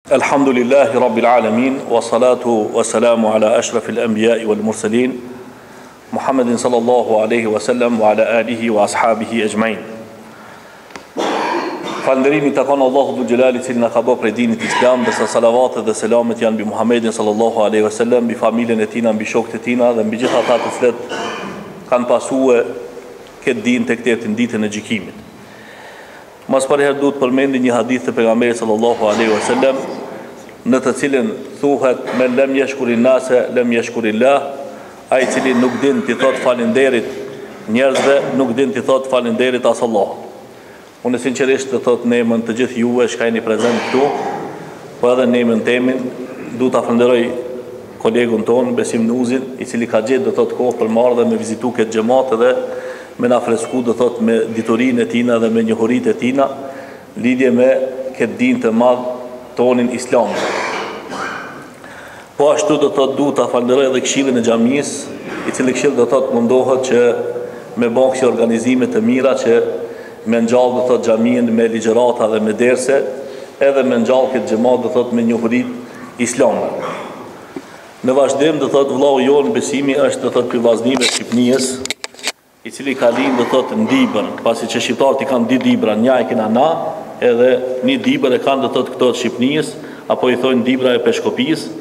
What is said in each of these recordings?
Alhamdulillahi Rabbil Alamin, wa salatu wa salamu ala ashrafil anbiya'i wal mursalin, Muhammedin sallallahu alaihi wa sallam wa ala alihi wa ashabihi ajma'in. Falënderimi takon Allahu dhul Jalali, cili na ka bërë prej dinit Islam, dhe salavatet dhe selamet janë mbi Muhammedin sallallahu alaihi wa sallam, mbi familjen e tina, mbi shokët e tina dhe mbi gjithë ata të cilët kanë pasue këtë din tek ditën e gjykimit. Mas përherë duhet përmendi një hadith të pejgamberit sallallahu alaihi wa sallam, në të cilin thuhet me lem yashkurin nase lem yashkurillah, ai i cili nuk din t'i thot falenderit njerëzve, nuk din t'i thot falenderit as Allah. Unë sinqerisht të thot në emën të gjithë juve që jeni prezent këtu, po edhe në emën temin, du t'a falenderoj kolegun ton Besim Nuzin, i cili ka gjetë do thot kohë për marrë dhe me vizitu këtë xhamat dhe me na fresku do thot me diturinë e tina dhe me njohuritë e tina lidhje me këtë din të madh tonin Islam. Po ashtu do thot du ta falenderoj edhe këshillin e xhamis, i cili këshill do thot mundohet që me bën kësi organizime të mira që me ngjall do thot xhamin me ligjërata dhe me derse, edhe me ngjall këtë xhamat do thot me njohuritë islame. Në vazhdim do thot vllau jon Besimi është do thot ky vllaznive të Shqipnisë, i cili ka lind do thot në Dibër, pasi që shqiptarët i kanë dy Dibra, një e kena na, edhe një Dibër e kanë do thot këto të Shqipnisë, apo i thonë Dibra e Peshkopisë,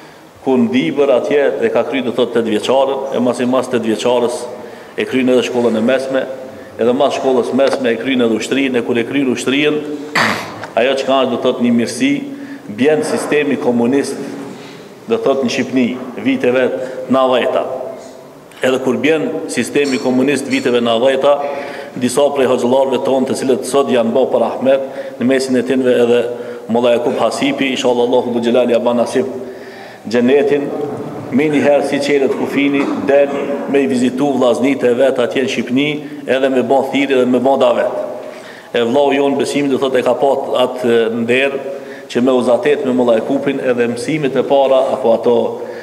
ku në Dibër atje e ka kryer do thot 8 vjeçarën, e mas 8 vjeçarës e kryen edhe shkollën e mesme, edhe mas shkollës mesme e kryen edhe ushtrinë, e kur e kryen ushtrinë, ajo që ka do thot një mirësi, bjen sistemi komunist do thot në Shqipni, viteve 90-ta. Edhe kur bjen sistemi komunist viteve 90-ta, disa prej hoxhallarëve tonë të cilët sot janë bë për Ahmet, në mesin e tinve edhe Molla Jakub Hasipi, inshallah Allahu dhul Jalali ja ban nasib xhenetin, me një herë si qelet kufini, del me i vizitu vllaznit e vet atje në Shqipni, edhe me bën thirrje dhe me bën davet. E vllau jon Besimi do thotë e ka pat atë nder që me uzatet me Molla Jakubin edhe mësimet e para apo ato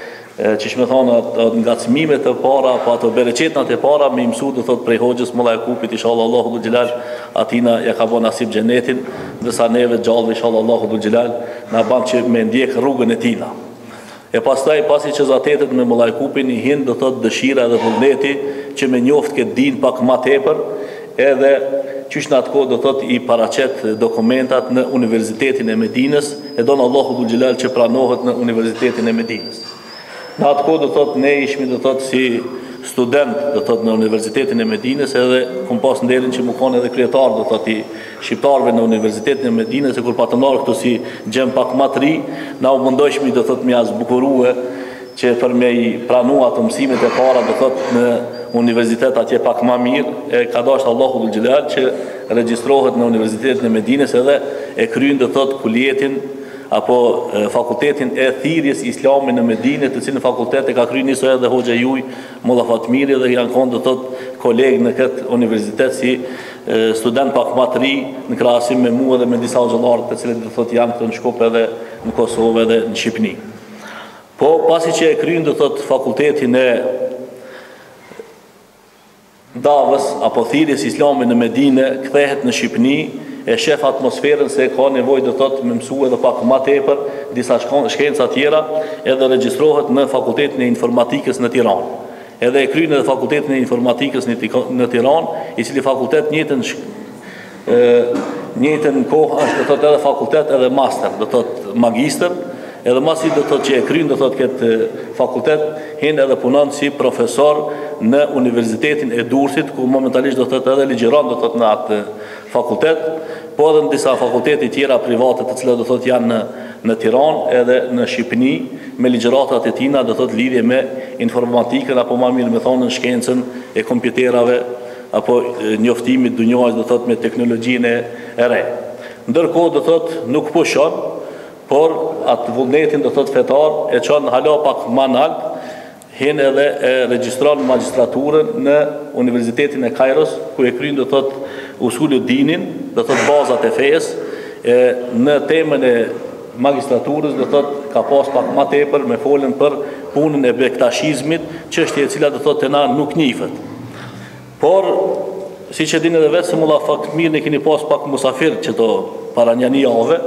që shme thonë ato ngacmimet e para apo ato bereqetnat e para me mësu do thot prej hoxhës Molla Jakubit, inshallah Allahu dhul Jalal atina ja ka bën nasib xhenetin, dhe sa neve gjallëve inshallah Allahu dhul Jalal na ban që me ndjek rrugën e tina. E pastaj pasi që zatetet me Molla Jakubin i hin do thot dëshira dhe vullneti që me njoft këtë din pak më tepër, edhe qysh në atë kohë do thot i paraqet dokumentat në Universitetin e Medinës, e donë Allahu dhul Jalal që pranohet në Universitetin e Medinës. Në atë kohë do thot ne ishmi do thot si student do thot në Universitetin e Medinës, edhe kum pas nderin që më kanë edhe kryetar do thot i shqiptarëve në Universitetin e Medinës, e kur patëm marrë këtu si gjem pak më të ri, na u mundojshmi do thot me zbukurue që për me i pranua ato mësimet e para do thot në universitet atje pak më mirë, e ka dashur Allahu dhul Jalal që regjistrohet në Universitetin e Medinës edhe e kryen do thot kuljetin apo fakultetin e thirrjes islame në Medinë, të cilën fakultet e ka kryer niso edhe hoxha juaj Molla Fatmiri, dhe janë konë do thot kolegë në këtë universitet si student pak më të ri në krahasim me mua dhe me disa xhallarë të cilët do thot janë këtu në Shkup edhe në Kosovë edhe në Shqipëri. Po pasi që e kryen do thot fakultetin e davës apo thirrjes islame në Medinë, kthehet në Shqipëri, e shef atmosferën se ka nevojë do thot me mësu edhe pak më tepër disa shkenca tjera, edhe regjistrohet në Fakultetin e Informatikës në Tiranë. Edhe e kryen edhe Fakultetin e Informatikës në Tiranë, i cili fakultet njëjtën kohë është do thot edhe fakultet edhe master, do thot magjistër, edhe masi do thot që e kryen do thot këtë fakultet, hin edhe punon si profesor në Universitetin e Durrësit, ku momentalisht do thot edhe ligjeron do thot në atë fakultet, po edhe në disa fakultete tjera private të cilat do thot janë në Tiranë edhe në Shqipëri, me ligjëratat e tina do thot lidhje me informatikën apo më mirë me thonë në shkencën e kompjuterave apo njoftimit dunjorës do thot me teknologjinë e re. Ndërkohë do thot nuk pushon, por atë vullnetin do thot fetar e çon hala pak më lart, hin edhe e regjistron magjistraturën në Universitetin e Kairos, ku e kryen do thot usulu dinin, do thot bazat e fesë, në temën e magjistraturës do thot ka pas pak më tepër me folën për punën e bektashizmit, çështje e cila do thot te na nuk njihet. Por siç e dini edhe vetë se Molla Fatmiri ne keni pas pak musafir që to para një javë,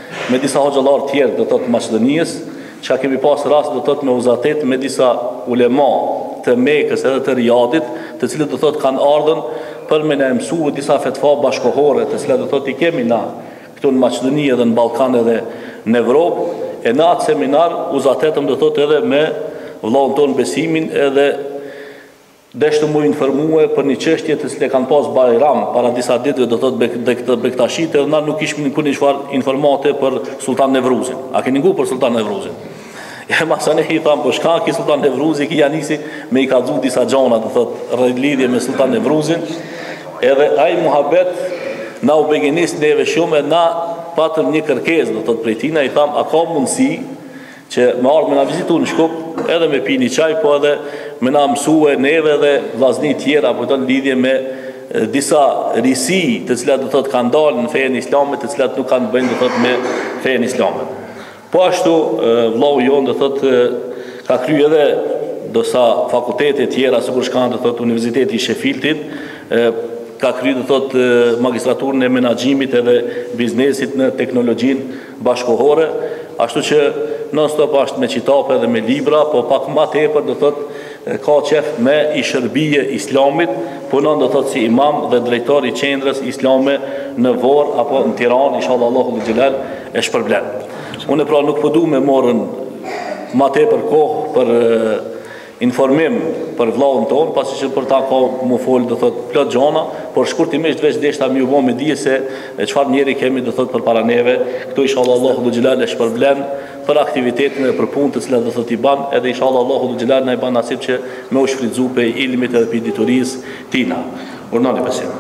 me disa hoxhallar tjerë do të Maqedonisë, që kemi pas rast do të me uzatet me disa ulema të Mekës edhe të Riyadit, të cilët do të kanë ardhur për me na mësua disa fetva bashkohore, të cilat do të i kemi na këtu në Maqedoni edhe në Ballkan edhe në Evropë. E në atë seminar uzatetëm do të edhe me vëllain ton Besimin edhe deshtë mu informue për një çështje të cilë kanë pas Bajram para disa ditëve do të Bektashit, edhe na nuk ishim një çfarë informate për Sultan Nevruzin. A keni ngu për Sultan Nevruzin? E masane i thamë, po shka ki Sultan Nevruzi, ki janisi me i kallzu disa gjona, do thot rreth lidhje me Sultan Nevruzin, edhe ai muhabet na u begenis neve shumë, e na patëm një kërkesë do thot prej tina, i thamë, a ka mundësi që me ardhë me na vizitu në Shkup, edhe me pi një çaj, po edhe me na mësue neve dhe vllazni tjera, po të në lidhje me disa risi të cilat do thot kanë dalë në fenë islame, të cilat nuk kanë bëjnë do thot me fenë islame. Po ashtu vllau jonë do thot ka kryer edhe dosa fakultete tjera, sikur shkan do thot Universiteti i Sheffieldit, ka kryer do thot magistraturën e menaxhimit edhe biznesit në teknologjinë bashkohore, ashtu që non-stop është me qitape dhe me libra, po pak më tepër do thot ka qef me i shërbije islamit, punon do thot si imam dhe drejtor i qendrës islame në Vorë apo në Tiranë, inshallah Allahu dhe Xhelal e shpërblen. Unë pra nuk po du me morën ma tepër kohë për informim për vllahun ton, pasi që për ta ka mu fol do thot plot gjona, por shkurtimisht veç deshta më u bë me dije se çfarë njeri kemi do thot për para neve. Këtu inshallah Allahu dhe Xhelal e shpërblen për aktivitetin e për punë të cilat do thot i ban, edhe inshallah Allahu dhe Xhelal na i ban nasip që me u shfrytzu pe ilmit edhe pe diturisë tina. Urnani besim.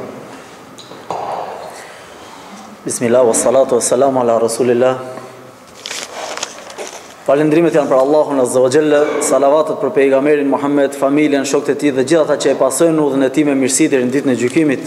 Bismillah wassalatu wassalamu ala rasulillah. Falendrimet janë për Allahun Azza wa Jalla, salavatet për pejgamberin Muhammed, familjen, shokët e tij dhe gjithë ata që e pasojnë udhën e tij me mirësi deri në ditën e gjykimit.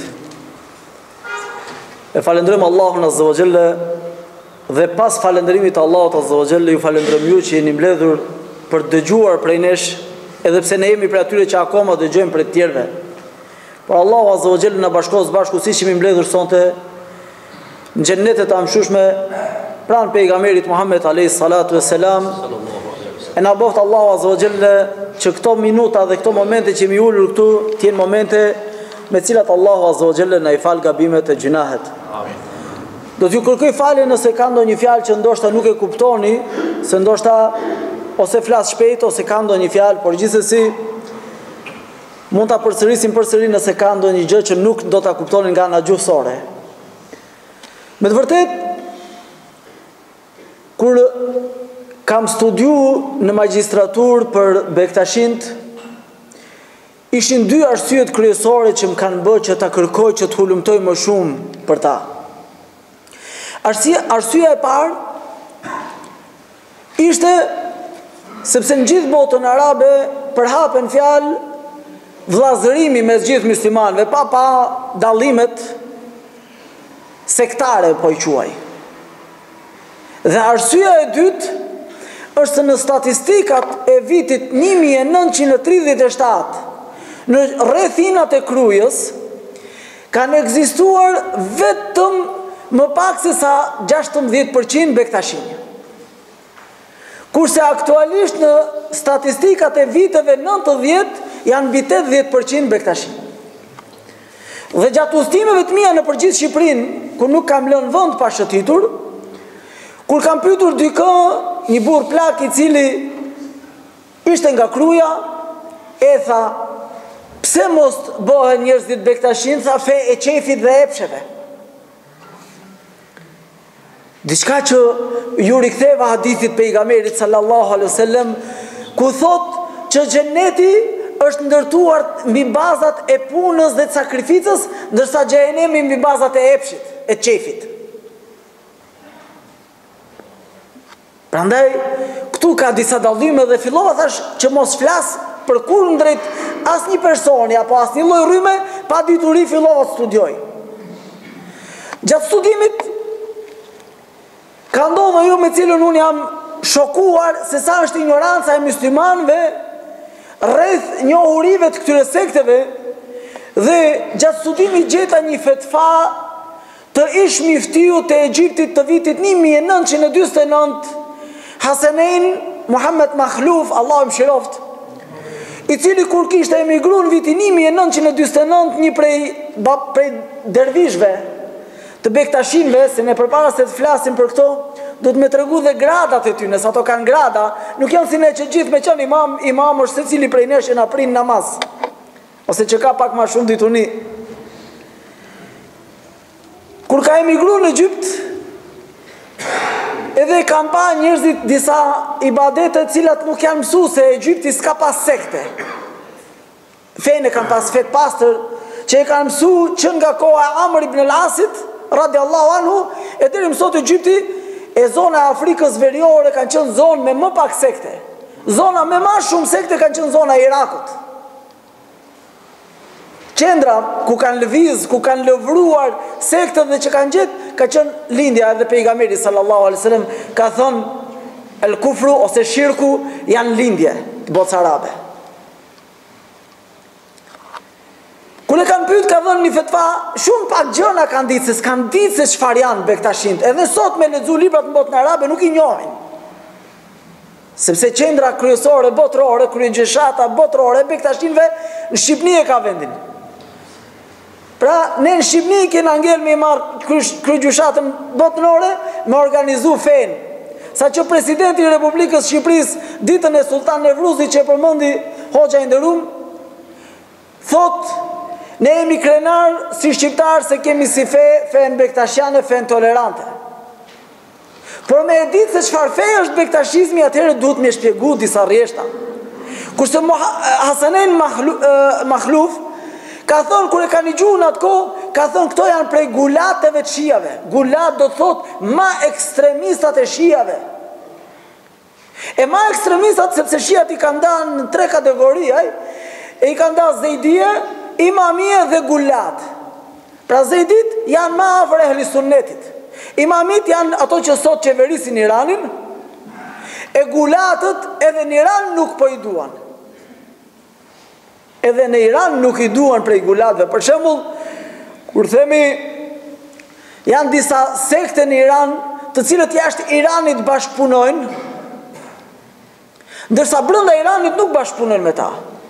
E falendrojmë Allahun Azza wa Jalla dhe pas falendrimit të Allahut Azza wa Jalla ju falendrojmë ju që jeni mbledhur për dëgjuar prej nesh, edhe pse ne jemi prej atyre që akoma dëgjojmë prej të tjerëve. Por Allahu Azza wa Jalla na bashkos bashku siç jemi mbledhur sonte në xhennetet e amshushme pranë pejgamberit Muhammed alayhi salatu wassalam. E na boft Allahu Azza wa Jalla që këto minuta dhe këto momente që jemi ulur këtu të jenë momente me cilat Allahu Azza wa Jalla na i fal gabimet e gjunahet. Amin. Do t'ju kërkoj falje nëse ka ndonjë fjalë që ndoshta nuk e kuptoni, se ndoshta ose flas shpejt ose ka ndonjë fjalë, por gjithsesi mund ta përsërisim përsëri nëse ka ndonjë gjë që nuk do ta kuptoni nga ana gjuhësore. Me të vërtetë kur kam studiu në magjistratur për Bektashint, ishin dy arsyet kryesore që më kanë bërë që ta kërkoj që të hulumtoj më shumë për ta. Arsyeja e parë ishte sepse në gjithë botën arabe përhapen fjalë vllazërimi mes gjithë muslimanëve pa dallimet sektare po i quaj. Dhe arsyeja e dytë është se në statistikat e vitit 1937 në rrethinat e Krujës kanë ekzistuar vetëm më pak se sa 16% bektashin. Kurse aktualisht në statistikat e viteve 90 janë mbi 80% bektashin. Dhe gjatë udhëtimeve të mia në përgjithë Shqipërinë, ku nuk kam lënë vend pa shëtitur, kur kam pyetur dikë, një burr plak i cili ishte nga Kruja, e tha, pse mos bëhen njerëzit bektashin, tha fe e qefit dhe epsheve. Diçka që ju riktheva hadithit pejgamberit sallallahu alaihi wasallam, ku thot që xheneti është ndërtuar mbi bazat e punës dhe të sakrificës, ndërsa xhenemi mbi bazat e epshit, e qefit. Prandaj, këtu ka disa dallime dhe fillova thash që mos flas për kundrejt asnjë personi apo asnjë lloj rrymë, pa dituri fillova të studioj. Gjatë studimit ka ndodhur jo me cilën unë jam shokuar se sa është ignoranca e muslimanëve rreth njohurive të këtyre sekteve, dhe gjatë studimit gjeta një fetva të ish miftiu të Egjiptit të vitit 1949, Hasanein Muhammed Makhluf, Allah më shiroft, i cili kur kishte emigru në vitin 1949, një prej dervishve të Bektashinve, se ne përpara se të flasim për këto, do të me tregu dhe gradat e ty, nësë ato kanë grada, nuk janë si ne që gjithë me qenë imam është se cili prej nesh e na prin namaz, ose që ka pak ma shumë dituni. Kur ka emigru në Egypt, edhe kanë pa njerëzit disa ibadetet cilat nuk janë mësu, se Egypti s'ka pas sekte. Fejnë kanë pas fet pastër, që e kanë mësu që nga koha Amr ibn al-Asit, radiallahu anhu, e deri mësot Egypti, e zona e Afrikës veriore kanë qenë zonë me më pak sekte. Zona me ma shumë sekte kanë qenë zona e Irakut. Qendra ku kanë lëviz, ku kanë lëvruar sektët dhe që kanë gjetë, ka qenë lindja edhe pejgamberi sallallahu alaihi wasallam ka thënë el kufru ose shirku janë lindje të botës arabe. Kur e kanë pyet ka dhënë një fetva, shumë pak gjëna kanë ditë, se s'kan ditë se çfarë janë Bektashint. Edhe sot me lexu librat në botën arabe nuk i njohin. Sepse qendra kryesore botërore, kryegjeshata botërore Bektashintëve në Shqipëri e ka vendin. Pra, ne në Shqipëni kena ngel me marë kryegjyshatën botërore me organizu fenë. Sa që presidenti i Republikës Shqipëris ditën e Sultan Nevruzit që e përmëndi Hoxha i nderuar, thot, ne jemi krenar si shqiptar se kemi si fenë bektashiane, fenë tolerante. Por me e ditë se çfarë fe është bektashizmi, atëherë duhet me shpjegu disa rrjeshta. Kurse Hasanein Makhluf ka thonë, kur e ka një gjuhë në atë kohë, ka thonë këto janë prej gulateve të shijave. Gulat do të thotë ma ekstremistat e shijave. E ma ekstremistat, sepse shijat i kanë ndarë në 3 kategori, e i kanë ndarë zejdije, imamie dhe gulat. Pra zejdit janë ma afër ehli sunnetit. Imamit janë ato që sot qeverisin Iranin, e gulatët edhe në Iran nuk po i duan. Edhe në Iran nuk i duan prej gulatëve. Për shembull, kur themi janë disa sekte në Iran, të cilët jashtë Iranit bashkëpunojnë, ndërsa brenda Iranit nuk bashkëpunojnë me ta.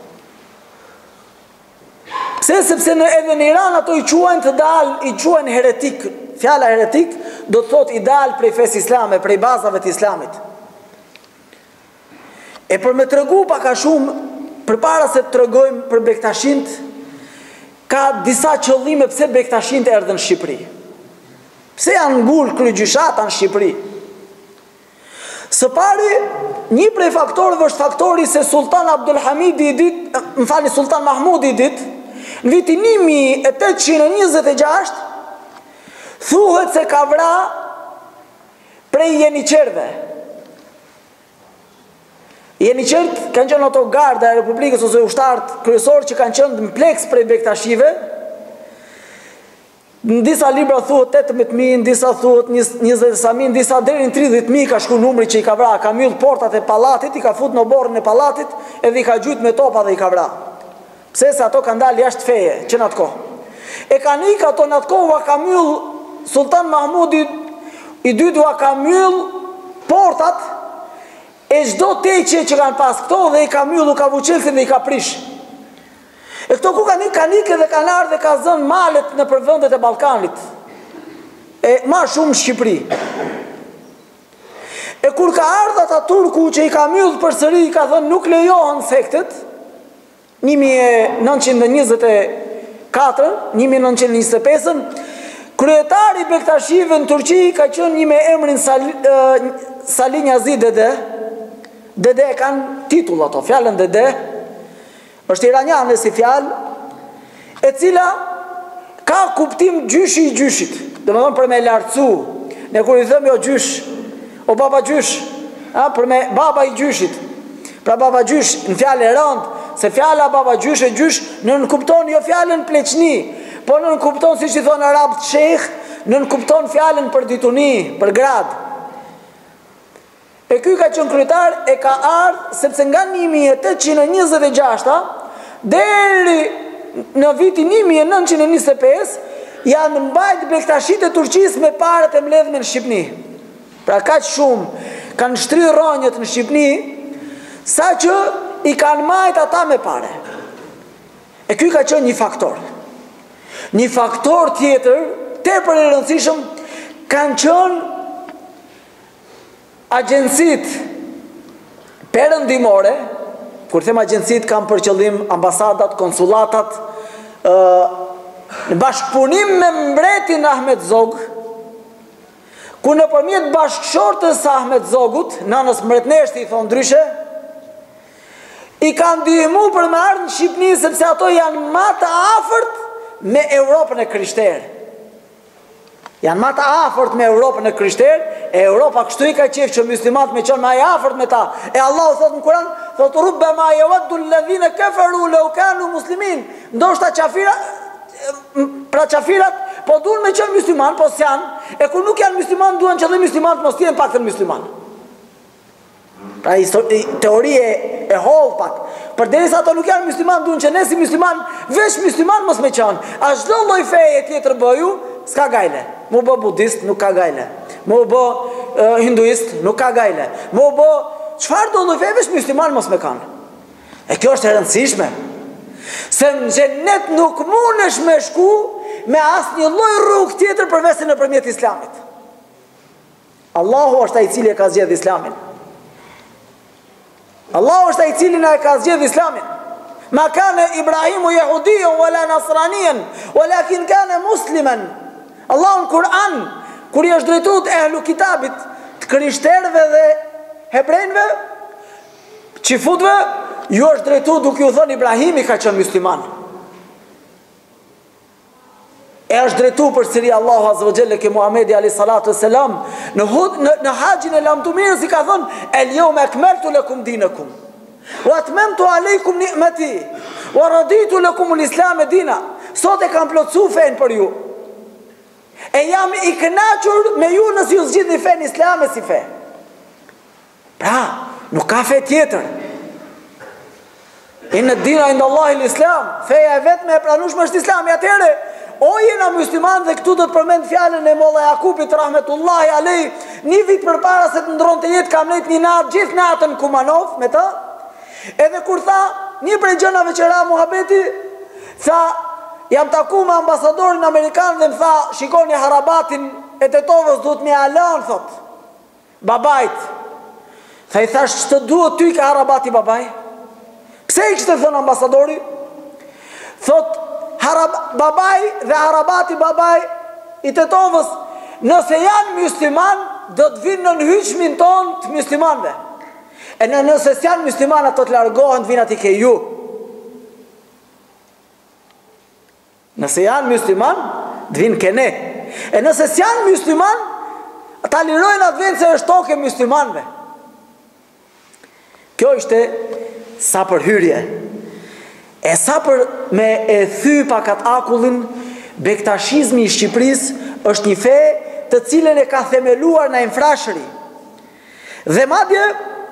Pse? Sepse edhe në Iran ato i quajnë të dalë, i quajnë heretik. Fjala heretik do të thotë i dalë prej fesë islame, prej bazave të islamit. E për me tregu pak a shumë, përpara se të tregojmë për Bektashint, ka disa qëllime pse Bektashint erdhën në Shqipëri. Pse janë ngul kryegjyshata në Shqipëri? Së pari, një prej faktorëve është faktori se Sultan Abdulhamidi i dit, Sultan Mahmudi i dit, në vitin 1826, thuhet se ka vra prej jeniqerve. Jeniqert kanë qenë ato garda e Republikës ose ushtarët kryesor që kanë qenë në pleks prej bektashive. Në disa libra thuhet 18.000, në disa thuhet 20.000, në disa deri në 30.000 ka shku numri që i ka vra. Ka mbyll portat e pallatit, i ka fut në borën e pallatit, edhe i ka gjujt me topa dhe i ka vra. Pse? Se ato kanë dalë jashtë feje që në atë kohë. E kanë ikë ato në atë kohë, ka mbyll Sultan Mahmudi i dytë ka mbyll portat e çdo teqje që kanë pas këto dhe i ka myllu, ka vuqelsin dhe i ka prish. E këto ku kanë ikë dhe kanë ardhur dhe ka zënë malet në përvendet e Ballkanit. E ma shumë Shqipëri. E kur ka ardhur ata turku që i ka myllu përsëri, i ka thënë nuk lejohen sektet, 1924, 1925, kryetari bektashive në Turqi ka qenë një me emrin Salih Niazi Dede. Dede e kanë titull ato, fjallën Dede, është iraniane si fjallë, e cila ka kuptim gjyshi i gjyshit, dhe më dhëmë për me lartësu, ne kur i thëmë jo gjysh, o baba gjysh, për me baba i gjyshit, pra baba gjysh në fjallë e rëndë, se fjalla baba gjysh e gjysh, në nënkupton jo fjallën pleqni, po në nënkupton si që i thonë arabë të shekh, në nënkupton fjallën për dituni, për gradë. E ky ka qenë kryetar, e ka ardhur sepse nga 1826 deri në vitin 1925 janë mbajt bektashit e Turqisë me paret e mbledhme në Shqipni. Pra kaq shumë kanë shtry rronjët në Shqipni, sa që i kanë majt ata me pare. E ky ka qenë një faktor. Një faktor tjetër, tepër i rëndësishëm, kanë qenë agjencit perëndimore. Kur them agjencit, kam për qëllim ambasadat, konsulatat, në bashkëpunim me mbretin Ahmet Zog, ku nëpërmjet bashkëshortës së Ahmet Zogut, nanës mbretneshti i thon ndryshe, i kanë ndihmu për me ardhur në Shqipëni, sepse ato janë më të afërt me Europën e krishterë. Janë më të afërt me Europën e krishterë, e Europa kështu i ka qef që muslimanët me qenë më i afërt me ta. E Allahu thot në Kur'an, thot rubbama yawaddu alladhina kafaru law kanu muslimin. Ndoshta qafirat po duan me qenë musliman, po s'janë, e kur nuk janë musliman duan që dhe muslimanët mos jenë paktën musliman. Pra teori e holl pak. Përderisa ato nuk janë musliman, duan që ne si musliman, veç musliman mos me qenë. A çdo lloj feje tjetër bëju, s'ka gajle. Mu bë budist, nuk ka gajle. Mu bë hinduist, nuk ka gajle. Mu bë çfarë do lloj feje, veç musliman mos me kanë. E kjo është e rëndësishme. Se në xhenet nuk mundesh me shku me asnjë lloj rrugë tjetër përveç se nëpërmjet islamit. Allahu është ai i cili e ka zgjedhur islamin. Allahu është ai i cili na e ka zgjedhur islamin. Ma kana Ibrahimu yahudiyan wala nasraniyan, walakin kana musliman. Allahu në Kur'an, kur i është drejtuar ehlu kitabit, të krishterëve dhe hebrejve, çifutëve, ju është drejtuar duke u thënë Ibrahimi ka qenë musliman. E është drejtuar përsëri Allahu azza wa jalla ke Muhamedi alayhi salatu wassalam në haxhin e lamtumirës i ka thënë el yawma akmaltu lakum dinakum wa atmamtu alaykum ni'mati wa raditu lakum al-islam dina. Sot e kam plotësuar fen për ju. E jam i kënaqur me ju nëse ju zgjidhni fen islame si fe. Pra, nuk ka fe tjetër. Inna ad-dina inda Allahi al-islam. Feja e vetme e pranueshme është Islami. Atëherë, o jena musliman, dhe këtu do të përmend fjalën e Molla Jakubit rahmetullahi alayhi, një vit përpara se të ndronte jetë kam nejt një natë gjithë natën Kumanov me të. Edhe kur tha një prej gjënave që ra muhabeti, tha jam taku me ambasadorin amerikan dhe më tha shikoni harabatin e Tetovës duhet me alan, thot babajt. Tha i thash ç'të duhet ty ka harabati babaj? Pse i kishte thënë ambasadori? Thot babaj dhe harabati babaj i Tetovës, nëse janë musliman, do të vinë në hyçmin ton të muslimanëve. E nëse s'janë musliman, ato të largohen, të vinë ati ke ju. Nëse janë musliman, të vinë ke ne. E nëse s'janë musliman, ata lirojnë atë vend se është toke muslimanëve. Kjo ishte sa për hyrje. E sa për me e thy pakat akullin, bektashizmi i Shqipërisë është një fe të cilën e ka themeluar në infrashëri. Dhe madje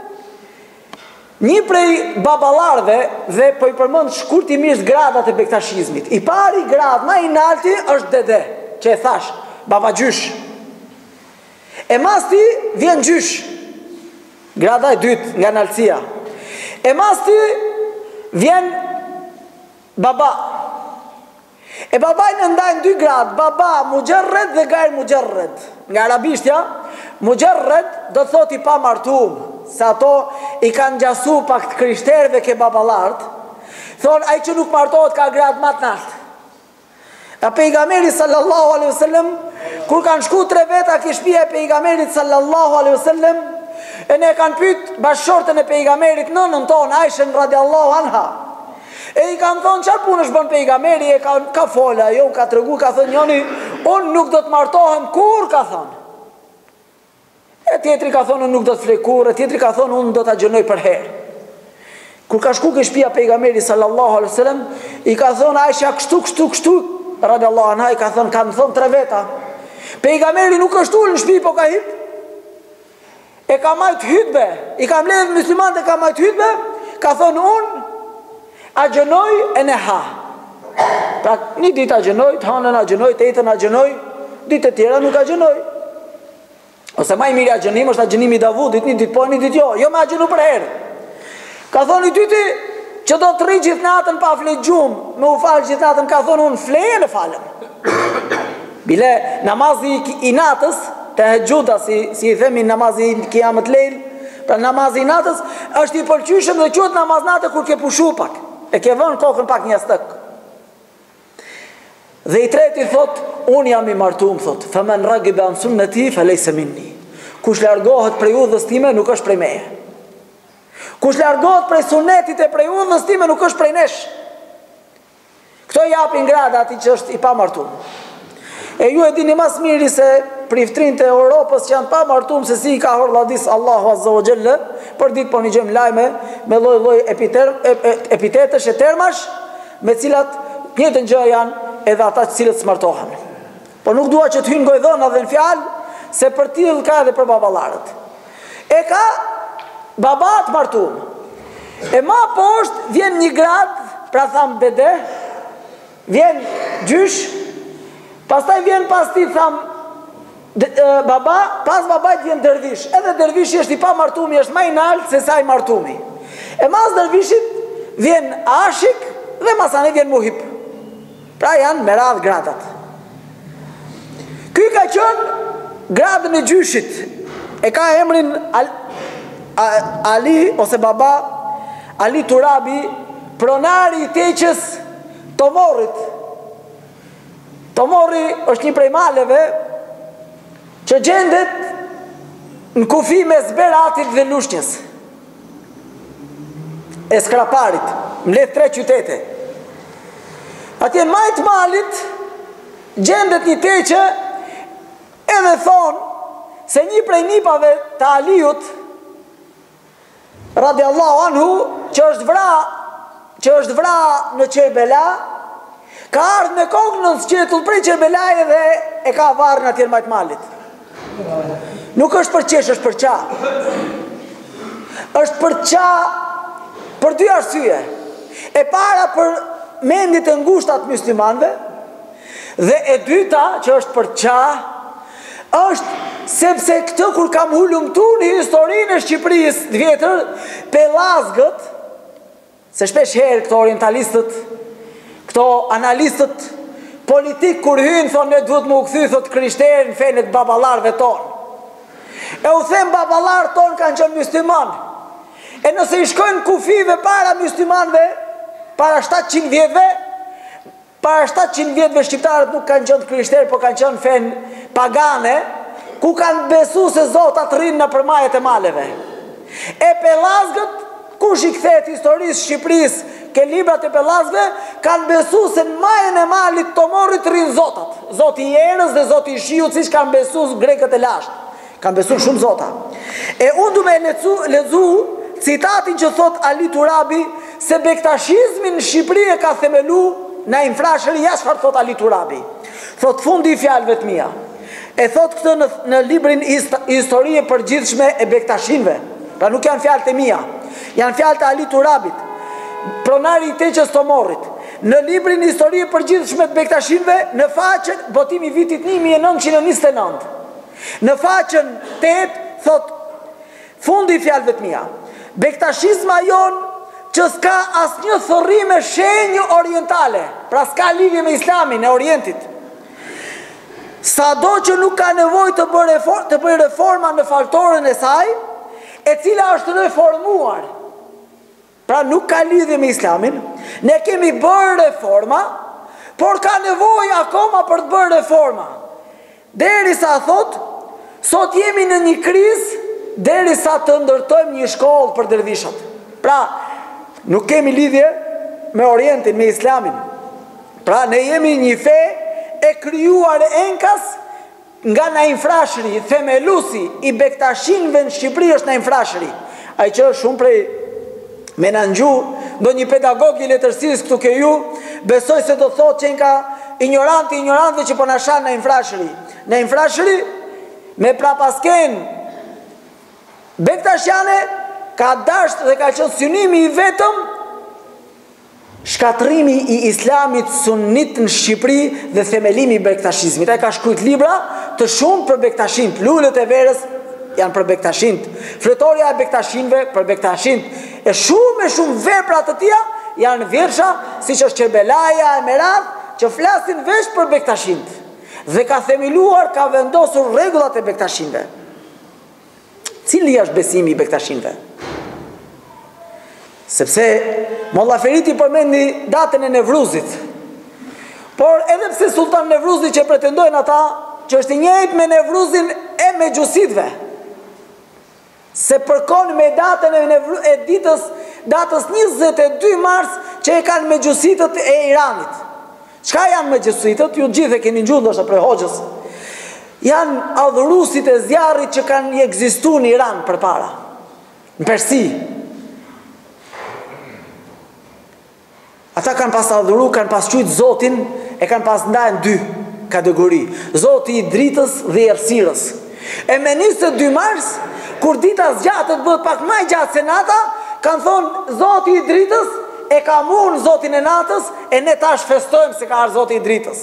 një prej baballarëve, dhe po i përmend shkurtimisht gradat e bektashizmit. I pari grad më i larti është dede, që e thash, baba gjysh. E masti vjen gjysh. Grada e dytë nga nalësia. E masti vjen baba. E babaj në ndajnë dy gradë, baba mujarred dhe gajr mujarred. Nga arabishtja, mujarred do të thot i pa martum, se ato i kanë gjasu pak të krishterëve ke babalart, thonë ai që nuk martohet ka gradë më të lartë. A pejgamberi sallallahu alaihi wasallam, kur kanë shku 3 veta ke shtëpia e pejgamberit sallallahu alaihi wasallam, e ne kanë pyet bashkëshortën e pejgamberit nënën tonë Aishën radiallahu anha. E i kanë thonë çfarë punësh bën pejgamberi, e ka fola, jo ka tregu, ka thënë njëri, unë nuk do të martohem kur, ka thënë. E tjetri ka thonë unë nuk do të flej kur, e tjetri ka thonë unë do ta gjënoj për herë. Kur ka shku ke shtëpia pejgamberit sallallahu alaihi wasallam, i ka thonë Aisha kështu radiallahu anha, i ka thënë kanë thonë 3 veta. Pejgamberi nuk është ulë në shtëpi, po ka hip. E ka majt hutbe, i ka mbledhur muslimanët e ka majt hutbe, ka thonë unë a gjënoj e ne ha. Pra një ditë agjenoj, të hanën agjenoj, të jetën agjenoj, ditë të tjera nuk agjenoj. Ose ma i mirë agjenim është agjenimi i Davudit, një ditë po, një ditë jo, jo me agjenu për herë. Ka thonë i dyti që do të rri gjithë natën pa fle gjumë, me u falë gjithë natën, ka thonë unë fleje në falem. Bile namazi i natës, të hegjuda, si i themi namazi i kiamet lejl, pra namazi i natës, është i pëlqyshëm dhe qëtë namaz natë kur ke pushu pak, e ke vënë kokën pak një stëk. Dhe i treti thot, unë jam i martum, thot, fëmen ragibe an sunneti, falejse minni. Kush largohet prej udhës time, nuk është prej meje. Kush largohet prej sunnetit e prej udhës time, nuk është prej nesh. Këto japin grada ati që është i pa martum. E ju e dini mas miri se priftrin të Europës që janë pa martum, se si i ka horladis Allahu Azza wa Jalla, për ditë po një gjem lajme, me loj epitetësh e termash, me cilat njëtën gjë janë edhe ata cilët smartohen. Por nuk dua që të hynë gojdhona dhe në fjalë, se për tillë ka edhe për babalarët. E ka babat martum. E ma poshtë vjen një grad, pra tham bede, vjen gjysh, pastaj vjen pas ti tham baba, pas babajt vjen dervish. Edhe dervishi është i pa martumi, është ma i naltë se sa i martumi. E mas dervishit vjen ashik dhe masane vjen muhip. Pra janë me radhë gradat. Ky ka qënë gradën e gjyshit. E ka emrin Ali, ose baba Ali Turabi, pronari i teqës Tomorit. Tomori është një prej maleve që gjendet në kufi me Zberatit dhe Lushnjës. E Skraparit, mbledh 3 qytete. Atje në majtë malit gjendet një teqë, edhe thonë se një prej nipave të Aliut radiallahu anhu që është vra në Qerbela, ka ardhë me kokë në sqetull prej Qerbelaj dhe e ka varë në atje në majtë malit. Nuk është për qesh, është për qa. Është për qa për 2 arsye. E para për mendit e ngushtat muslimanve, dhe e dyta që është për qa, është sepse këtë kur kam hullumtu në historinë e Shqipërisë të vjetër, pelazgët, se shpesh herë këto orientalistët, këto analistët politik kur hynë, thonë ne duhet më u kthy, thotë krishterë në fenet babalarve tonë. E u them babalarë tonë kanë qenë muslimanë. E nëse i shkojnë kufive para muslimanve, para 700 vjetëve, para 700 vjetëve shqiptarët nuk kanë qenë krishterë, po kanë qenë fen pagane, ku kanë besu se zotat rrinë në përmajet e maleve. E pelazgët, kush i kthehet historisë Shqipërisë, ke librat e pelazgëve, kanë besu se në majën e malit Tomorit rrinë zotat. Zoti i erës dhe zoti i shiut, si që kanë besu grekët e lashtë. Kanë besu shumë zota. E unë du me lezu citatin që thot Ali Turabi, se bektashizmin në Shqipëri e ka themelu në infrashëri, ja çfarë thot Ali Turabi. Thot fundi i fjalëve të mia. E thot këtë në librin Historie përgjithshme e bektashinve. Pra nuk janë fjalët e mia. Janë fjalët e Ali Turabit, pronari i teqës Tomorit. Në librin Historie përgjithshme të bektashinve, në faqen botimi vitit 1929. Në faqen 8 thot fundi i fjalëve të mia. Bektashizma jon që s'ka asnjë thërrime shenjë orientale, pra s'ka lidhje me islamin e orientit. Sado që nuk ka nevojë të bëjë reforma në faltorën e saj, e cila është reformuar, pra nuk ka lidhje me islamin, ne kemi bërë reforma, por ka nevojë akoma për të bërë reforma. Derisa thot, sot jemi në një krizë, derisa të ndërtojmë një shkollë për dervishat. Pra, nuk kemi lidhje me orientin, me islamin. Pra, ne jemi një fe e krijuar enkas nga Naimfrashëri, themelusi i bektashinëve në Shqipëri është Naimfrashëri. Ai që është shumë prej menanxhu, do një pedagog i letërsisë këtu ke ju, besoj se do thotë që nga ignorantëve që po na shan Naimfrashëri. Naimfrashëri me prapasken bektashane ka dasht dhe ka qenë synimi i vetëm shkatrimi I islamit sunnit në Shqipëri dhe themelimi I bektashizmit. Ai ka shkruajt libra të shumë për bektashint. Lulët e verës janë për bektashint. Fletoria e bektashinve për bektashint. E shumë vepra të tilla janë vjersha, siç është Kerbelaja e Merat, që flasin veç për bektashint. Dhe ka themiluar, ka vendosur rregullat e bektashinve. Cili është besimi I bektashinve? Sepse Molla Feriti përmendi datën e Nevruzit. Por edhe pse Sultan Nevruzi që pretendojnë ata që është I njëjtë me Nevruzin e Mejusitëve, se përkon me datën e datës 22 mars që e kanë Mejusitët e Iranit. Çka janë Mejusitët? Ju gjithë e keni ngjuar ndoshta për Hoxhës. Janë adhuruesit e zjarrit që kanë ekzistuar në Iran përpara. Në Persi. Ata kanë pas adhuru, kanë pas qujtë Zotin, e kanë pas ndajnë 2 kategori. Zoti I dritës dhe I errësirës. E me 22 mars, kur dita zgjatët bëhet pak më e gjatë se nata, kanë thonë Zoti I dritës e ka murë Zotin e natës, e ne tash festojmë se ka ardhur Zoti I dritës.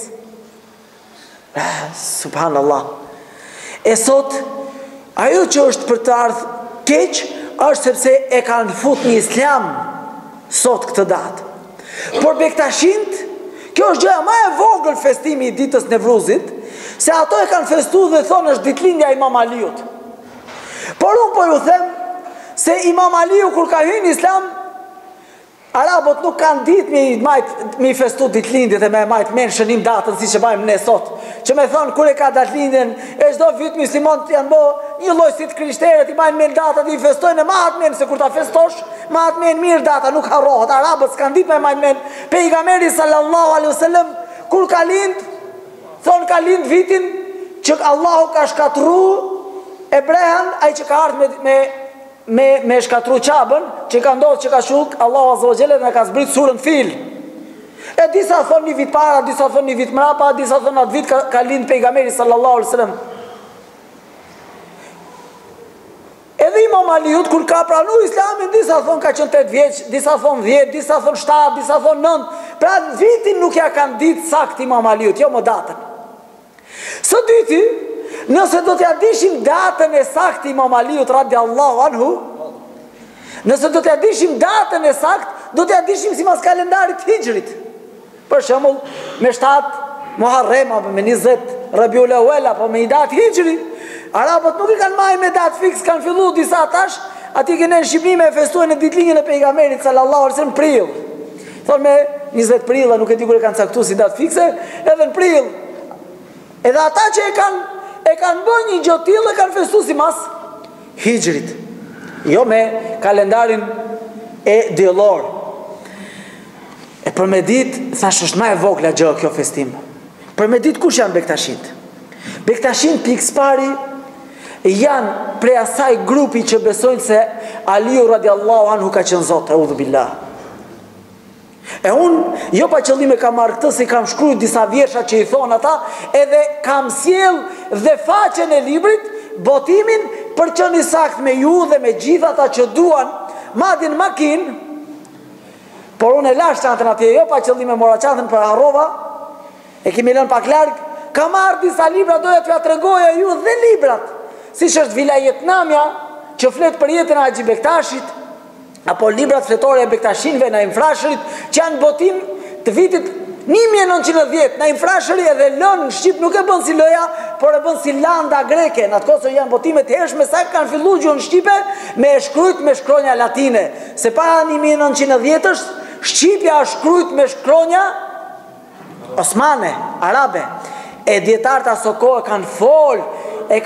Subhanallah. E sot, ajo që është për të ardhur keq, është sepse e kanë fut një islam sot këtë datë. Por bektashint, kjo është gjëja më e vogël festimi I ditës Nevruzit, se ato e kanë festuar dhe thonë është ditëlindja e Imam Aliut. Por unë po ju them se Imam Aliu kur ka hyrë në Islam, arabët nuk kanë ditë mi festu ditëlindjet e me majt men shënim datën si që bajmë ne sot. Që me thonë kur e ka datëlindjen, e çdo vit musliman të janë bo një lloj si të krishterët I majnë men datën, I festojnë e mahat men, se kur ta festosh, mahat men mirë data, nuk harrohet. Arabët s'kanë ditë me majnë men. Pejgamberi sallallahu alaihi wasallam kur ka lind, thonë ka lind vitin që Allahu ka shkatru Ebrehan, ai që ka ardhur me shkatru Qabën, që ka ndodhur që ka shuk Allahu azza wa jalla dhe ka zbrit surën Fil. E disa thonë një vit para, disa thonë një vit mrapa, disa thonë atë vit ka lind pejgamberi sallallahu alaihi wasallam. Edhe Imam Aliut kur ka pranuar Islamin, disa thonë ka qenë 8 vjeç, disa thonë 10, disa thonë 7, disa thonë 9. Pra vitin nuk ja kanë ditë sakt Imam Aliut, jo më datën. Së dyti, nëse do t'ja dishim datën e saktë Imam Aliut radiallahu anhu, nëse do t'ja dishim datën e saktë, do t'ja dishim si mas kalendarit hijrit. Për shembull, me 7 Muharrem apo me 20 Rabiul Awwal apo me datë hijri. Arabët nuk I kanë marrë me datë fiks, kanë filluar disa tash, aty që në Shqipëri me festuën e ditëlindjen e pejgamberit sallallahu alaihi wasallam prill. Thonë me 20 prill, nuk e di kur e kanë caktuar si datë fikse, edhe në prill. Edhe ata që e kanë bërë një gjë tillë e kanë festuar si mas hijrit. Jo me kalendarin e diellor. E për me ditë, thash është më e vogla gjë kjo festim. Për me ditë kush janë bektashint? Bektashint pikës pari janë prej asaj grupi që besojnë se Aliu radiallahu anhu ka qenë Zot, eudhu billah. E unë, jo pa qëllime kam marrë këtë, se kam shkruajtur disa vjersha që I thonë ata, edhe kam sjell dhe faqen e librit, botimin për qenë I sakt me ju dhe me gjithë ata që duan madin makinë. Por unë e lash çantën atje, jo pa qëllime mora çantën për harrova, e kemi lënë pak larg, kam marrë disa libra, doja t'ja tregoja ju dhe librat, siç është Vilajetnamja, që flet për jetën e Haxhi Bektashit, apo librat fletore e bektashinëve Naim Frashërit, që janë botim të vitit 1910, Naim Frashëri edhe lënë në Shqip nuk e bën si loja, por e bën si landa greke, në atë kohë janë botime të hershme sa kanë filluar gjuhën shqipe me shkruajt me shkronja latine, se para 1910-sh Shqipja është shkruajt me shkronja osmane, arabe. E dietarët aso kohë kanë fol, e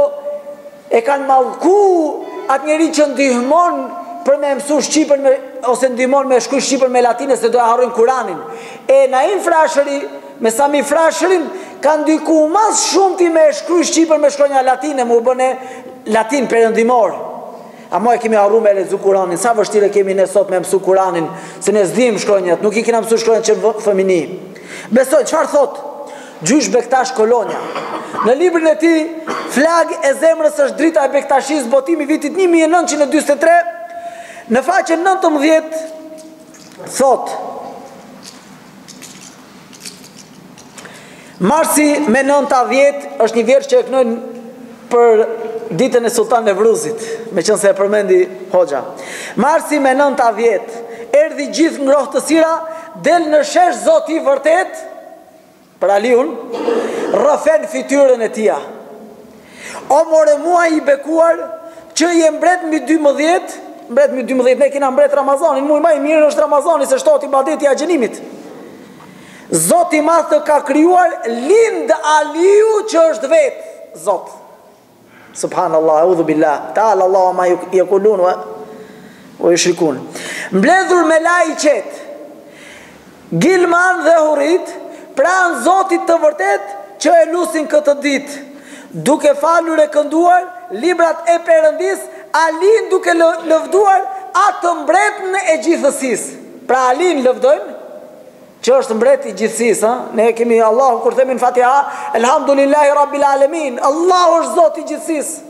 kanë mallku atë njeri që ndihmon për me mësu Shqipën ose ndihmon me shkruaj Shqipën me latine se do ja harrojnë Kur'anin. E Naim Frashëri me Sami Frashërin kanë ndiku mas shumë ti me shkruaj Shqipën me shkronja latine, më u bëne latin perëndimor. A mo e kemi harru me lexu Kur'anin, sa vështirë kemi ne sot me mësu Kur'anin, se ne s'dim shkronjat, nuk I kena mësu shkronjat që fëmini. Besoj, çfarë thot Gjysh Bektash Kolonja? Në librin e tij, Flag e zemrës është drita e Bektashis, botimi vitit 1943, në faqen 19 thot: Marsi me 90 është një vjerë që e kënojnë për ditën e Sultan Nevruzit, me qënë se e përmendi Hoxha. Marsi me 90 erdhi gjithë ngrohtë të sira, del në shesh Zoti vërtet, për Aliun, rëfen fytyrën e tia. O more mua i bekuar, që i e mbret mbi 12, ne kina mbret Ramazanin, muj ma i mirë është Ramazani, se shtoti badeti a gjenimit. Zoti madh të ka krijuar lind Aliu që është vetë Zot. Subhanallah, audhu billah. Ta'ala Allahu ma yakulun wa yushrikun. Mbledhur me lajqet, Gilman dhe Hurit, pranë Zotit të vërtet që e lusin këtë ditë, duke falur e kënduar librat e Perëndis, Alin duke lëvduar atë mbretën e gjithësisë. Pra Alin lëvdojnë, që është mbret i gjithësisë, ne kemi Allahu kur themi në Fatiha, Elhamdulillahi Rabbil Alamin, Allahu është Zoti i gjithësisë.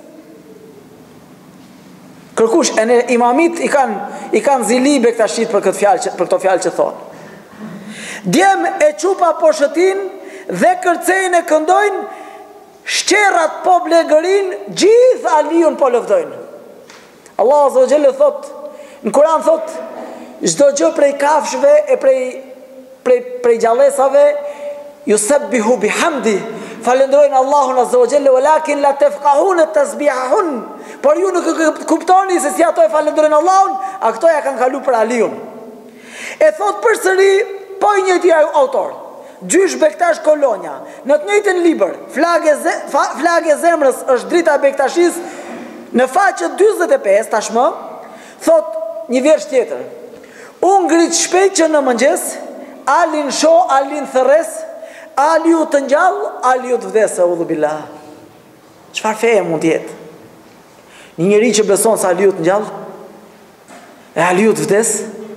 Kërkush, e ne imamit i kanë zilibe këta shqit për këto fjalë që thonë. Djem e qupa po shëtin dhe kërcejnë e këndojnë, shqerat po blegërin, gjithë Aliun po lëvdojnë. Allah Azza wa Jalla thot, në Kur'an thot, çdo gjë prej kafshëve e prej gjallësave, yusabbihu bihamdi, falendrojnë Allahun Azza wa Jalla, walakin la tafqahun tasbihahun. Por ju nuk kuptoni se si ato e falendrojnë Allahun, a këto ja kanë kalu për Aliun. E thot përsëri, po i njëjti autor, Gjysh Bektash Kolonja, në të njëjtin libër, Flage zemrës është drita e Bektashis, në faqe 45 tashmë, thot një vjersh tjetër, unë ngrit shpejt që në mëngjes, Alin sho, Alin thërres, Aliu të ngjall, Aliu të vdes, audhu billah. Çfarë feje mund tjetë? Një njeri që beson se Aliu të ngjall, e Aliu të vdes,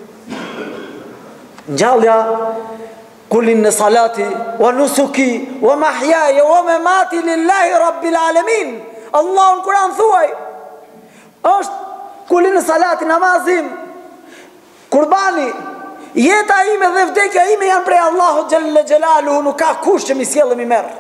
ngjallja kullin në salati, wa nusuki, wa mahjaja, wa mamati lillahi Rabbil Alamin. Allah në Kur'an thuaj, është kullin në salati, namazim, kurbani, jeta ime dhe vdekja ime janë prej Allahu Gjelle Gjelaluhu, nuk ka kush që mi sjellë mi merë.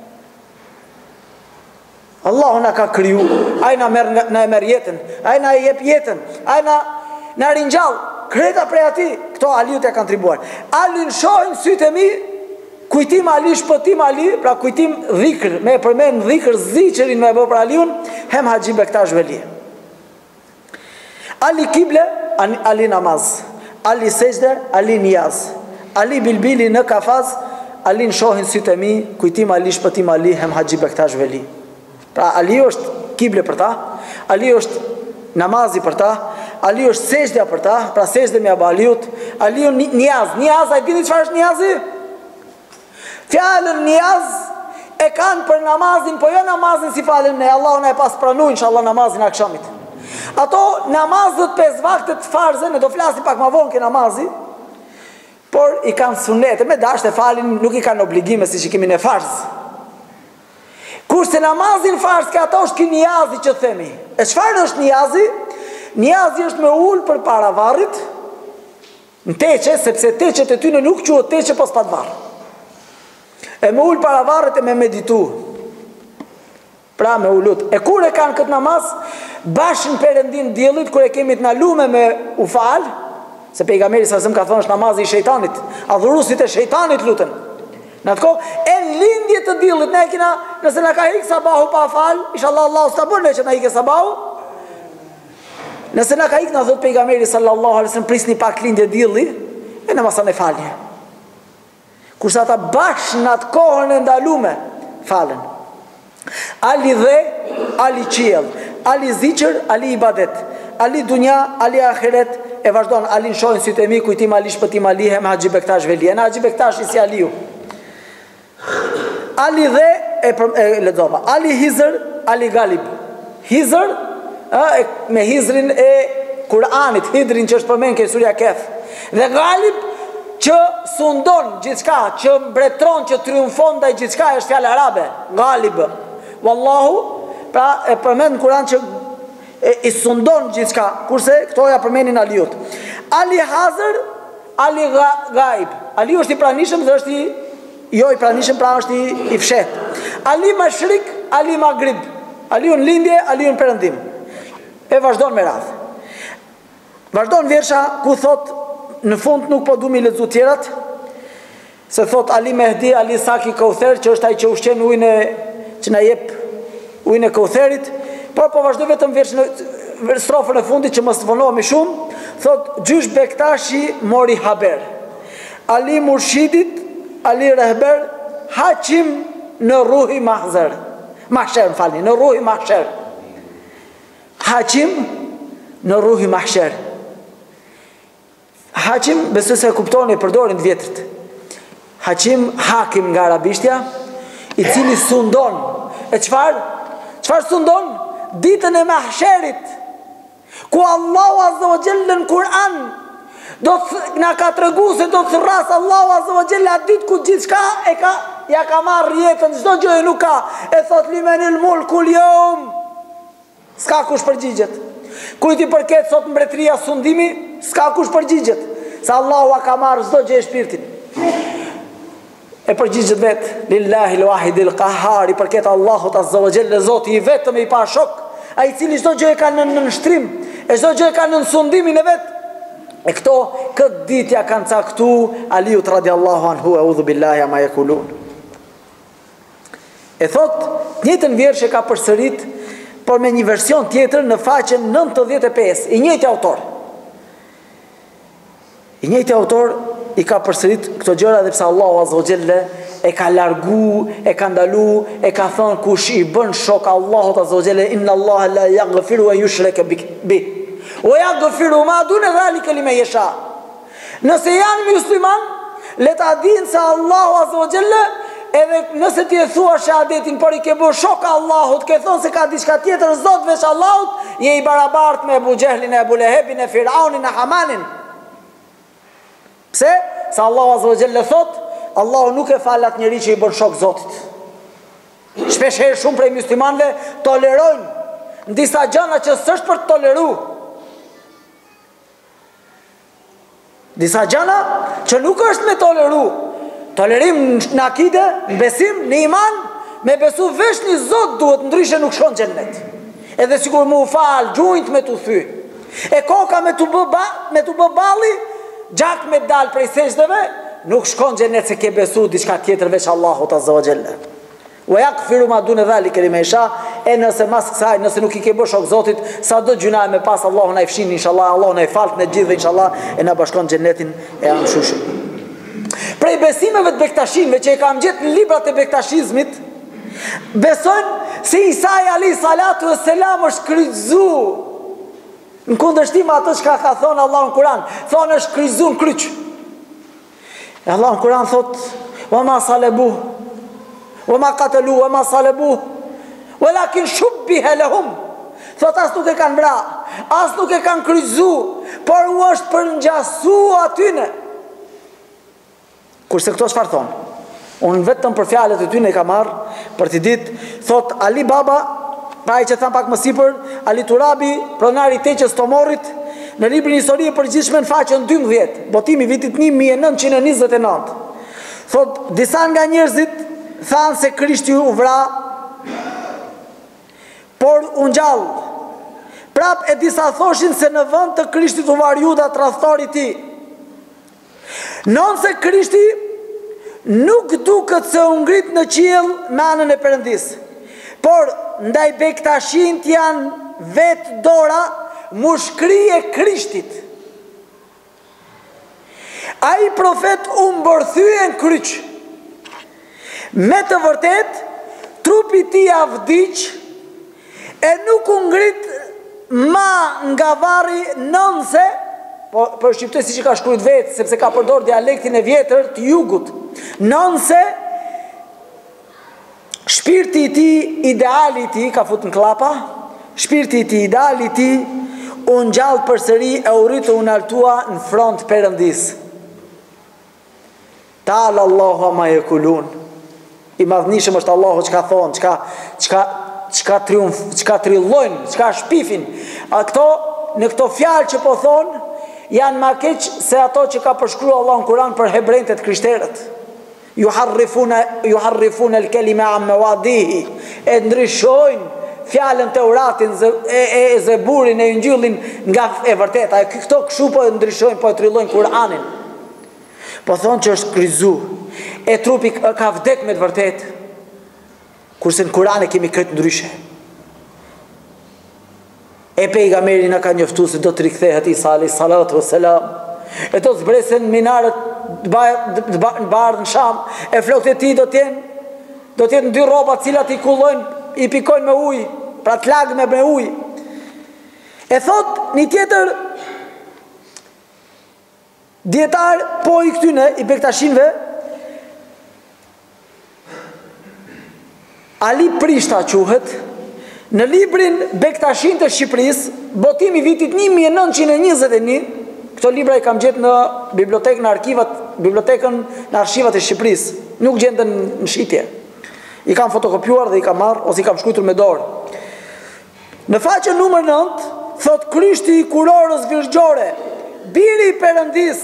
Allahu na ka kriju, aj na e merë jetën, aj na e jep jetën, aj na rinjallë, kreta prej ati, këto Aliut e kanë tribuar. Ali në shohin sytë e mi, kujtim Ali, shpëtim Ali, pra kujtim dhikër, me përmen dhikër ziqërin me bë për Aliun, hem Haxhi Bektash Veli. Ali kible, Ali namaz, Ali sejde, Ali niyaz, Ali bilbili në kafaz, Ali në shohin sytë e mi, kujtim Ali, shpëtim Ali, hem Haxhi Bektash Veli. Pra Ali është kible për ta, Ali është namazi për ta, Ali është sejdja për ta, pra sejdja me aba Aliut, Aliu niyaz, a dini çfarë është niyazi? Fjalën niyaz e kanë për namazin, po jo namazin si falen ne, Allahu na e pas pranu inshallah namazin e akşamit. Ato namazët 5 vaktet farze, ne do flasim pak më vonë ke namazi, por i kanë sunete, me dashte falin, nuk i kanë obligime si që kemi në farz. Kurse namazin farz ka ato është ki niyazi që themi. E çfarë është niyazi? Niyazi është me ullë për para varrit, në teqe, sepse teqet e tyne nuk quhet teqe pos pat varr. E me ullë para varrit e me meditu. Pra me ullut. E kur e kanë këtë namaz, bashën Perëndin diellit, kur e kemi të nalume me u falë, se pejgamberi sa ka thonë është namazi i shejtanit, adhurusit e shejtanit lutën. Në atë kohë, e në lindje të diellit, ne kina, nëse na ka hikë sabahu pa falë, inshallah Allahu s'ta bën që na hikë sabahu. Nëse na ka hikë, na thot pejgamberi sallallahu alaihi wasallam, prisni pak lindje dielli, e namazan e falje. Kurse ata bashkë në atë kohën e ndalume, falen. Ali dhe, Ali qiell, Ali ziqër, Ali ibadet, Ali dunja, Ali ahiret, e vazhdon, Ali në shohin sytë e mi, kujtim Ali, shpëtim Ali, hem Haxhi Bektash Veli, e në Haxhi Bektash i si Aliu. Ali dhe, e lexova, Ali Hizr, Ali Galib. Hizr, me Hizrin e Kur'anit, Hidrin që është përmen ke surja Kehf. Dhe Galib, që sundon gjithçka, që mbretron, që triumfon ndaj gjithçka, është fjalë arabe, Galib. Wallahu, pra e përmend në Kur'an që i sundon gjithçka, kurse këto ja përmenin Aliut. Ali Hazër, Ali Gaib. Ali është i pranishëm dhe është jo i pranishëm, pra është i fshet. Ali Mashrik, Ali Maghrib, Aliun lindje, Aliun perëndim. E vazhdon me radhë. Vazhdon versha ku thot në fund nuk po du mi lexu tjerat, se thot Ali Mehdi, Ali Saki Kauther, që është ai që ushqen ujin që na jep ujin e Kautherit, por po vazhdoj vetëm strofën e fundit që mos vonohemi shumë, thot Gjysh Bektashi mori haber. Ali Murshidit, Ali Rehber, Haqim në ruhi mahzer. Mahsher, më falni, në ruhi mahsher. Haqim në ruhi mahsher. Haqim, besoj se kuptoni, përdorin të vjetrit. Haqim, hakim nga arabishtja, i cili sundon. E çfarë sundon? Ditën e mahsherit, ku Allahu Azza wa Jalla në Kur'an do të na ka tregu se do të rras Allahu Azza wa Jalla atë ditë ku gjithçka ja ka marrë jetën, çdo gjë nuk ka. E thot limenil mulkul yawm. S'ka kush përgjigjet. Kujt i përket sot mbretëria sundimi, s'ka kush përgjigjet. Se Allahu ka marrë çdo gjë e shpirtin. E përgjigjet vetë, lillahi l-wahidil qahhar, i përket Allahut Azza wa Jalla, Zoti i vetëm i pa shok, ai i cili çdo gjë e ka në nështrim, e çdo gjë e ka në sundimin e vet. E këto këtë ditë ja kanë caktu Aliut radiallahu anhu, eudhu billahi ama yakulun. E thot, njëjtën vjershe ka përsërit, por me një version tjetër në faqen 95, i njëjti autor. I njëjti autor i ka përsërit këto gjëra dhe pse Allahu Azza wa Jalla e ka largu, e ka ndalu, e ka thënë kush i bën shok Allahut Azza wa Jalla, inna Allaha la yaghfiru an yushraka bi wa yaghfiru ma duna dhalika liman yasha. Nëse janë musliman, le ta dinë se Allahu Azza wa Jalla, edhe nëse ti e thua shahadetin, por i ke bërë shok Allahut, ke thonë se ka diçka tjetër zot veç Allahut, je i barabart me Abu Jahlin, e Abu Lahebin, e Firaunin, e Hamanin. Pse? Se Allahu Azza wa Jalla thot, Allahu nuk e falat njëri që i bën shok Zotit. Shpesh herë shumë prej muslimanëve tolerojnë në disa gjëra që s'është për të toleru. Disa gjëra që nuk është me toleru. Tolerim në akide, në besim, në iman, me besu vesh një Zot duhet, ndryshe nuk shkon xhennet. Edhe sikur më u fal gjunjt me t'u thy. E koka me t'u bë balli, gjak me dal prej sejdave, nuk shkon xhennet se ke besu diçka tjetër veç Allahut Azza wa Jalla. Wa yaghfiru ma dun dhalika liman yasha, e nëse mas kësaj, nëse nuk i ke bërë shok Zotit, sa do gjuna me pas Allahu na i fshin inshallah, Allahu na i falt në gjithë inshallah e na bashkon xhennetin e amshushëm. Prej besimeve të Bektashinëve që e kam gjetë në librat e Bektashizmit, besojnë se Isai alayhi salatu wassalam është kryqëzu. Në kundërshtim ato që ka thonë Allah në Kur'an, thonë është kryqëzu në kryq. E Allah në Kur'an thot, wa ma salabu, wa ma qatalu, wa ma salabu, walakin shubbiha lahum. Thot as nuk e kanë bra, as nuk e kanë kryqëzu, por u është përngjasu atyne. Kurse këto çfarë thonë? Unë vetëm për fjalët e tyre e kam marrë për t'i ditë, thot Ali Baba, pra ai që tham pak më sipër, Ali Turabi, pronari i Teqës Tomorit, në librin Histori e përgjithshme në faqen 12, botimi vitit 1929. Thot disa nga njerëzit thanë se Krishti u vra, por u ngjall. Prap e disa thoshin se në vend të Krishtit u var Juda tradhtori i tij. Non se Krishti nuk duket se u ngrit në qiell me anën e Perëndis, por ndaj Bektashint janë vetë dora mushkri e Krishtit. Ai profet u mbërthye në kryq. Me të vërtet, trupi i tij avdiq e nuk u ngrit ma nga varri nënse, po shqiptoj si që ka shkruajt vetë, sepse ka përdor dialektin e vjetër të jugut, nënse shpirti i tij, ideali i tij ka fut në klapa, shpirti i tij, ideali i tij u ngjall përsëri e u rrit u naltua në front Perëndis. Ta'ala Allahu ma yakulun. I madhnishëm është Allahu çka thonë, çka triumf, çka trillojnë, çka shpifin. A këto në këto fjalë që po thonë janë më keq se ato që ka përshkruar Allahu në Kur'an për hebrejtë të krishterët. Juharrifun el kelime am mawadihi, e ndryshojnë fjalën Teuratin e Zeburin e Injillin nga e vërteta. Këto kështu po ndryshojnë, po e tryllojnë Kur'anin. Po thonë që është krizu, e trupi ka vdek me të vërtet, kurse në Kur'an e kemi këtë ndryshe. E pejgamberi na ka njoftu se do të rikthehet Isa alayhi salatu wassalam, e do të zbresen minarët në bardhë në Sham, e flokët e tij do të jenë 2 rroba të cilat i kullojnë, i pikojnë me ujë, pra të lagme me ujë. E thot një tjetër dietar, po i këtyne i Bektashinve, Ali Prishta quhet, në librin Bektashin të Shqipërisë, botimi vitit 1921, këto libra i kam gjetë në bibliotekën në arkivat e Shqipërisë, nuk gjenden në shitje. I kam fotokopjuar dhe i kam marrë, ose i kam shkruar me dorë. Në faqen numër 9, thot Krishti i kurorës virgjore, biri i Perëndis,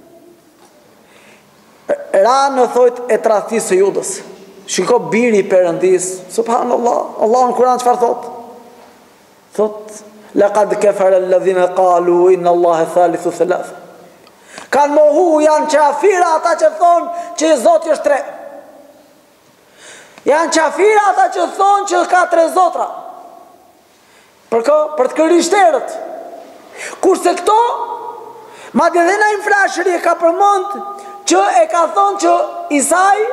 ra në thojt e tradhtisë së Judës. Shiko, biri i Perëndis, subhanallah, Allah në Kur'an çfarë thot? Thot, laqad kafara alladhina qalu inna Allaha thalithu thalatha. Kanë mohu, janë qafira ata që thonë që Zoti është 3. Janë qafira ata që thonë që ka 3 zotra. Për të krishterët. Kurse këto, madje edhe në infrashëri e ka përmend që e ka thonë që Isai,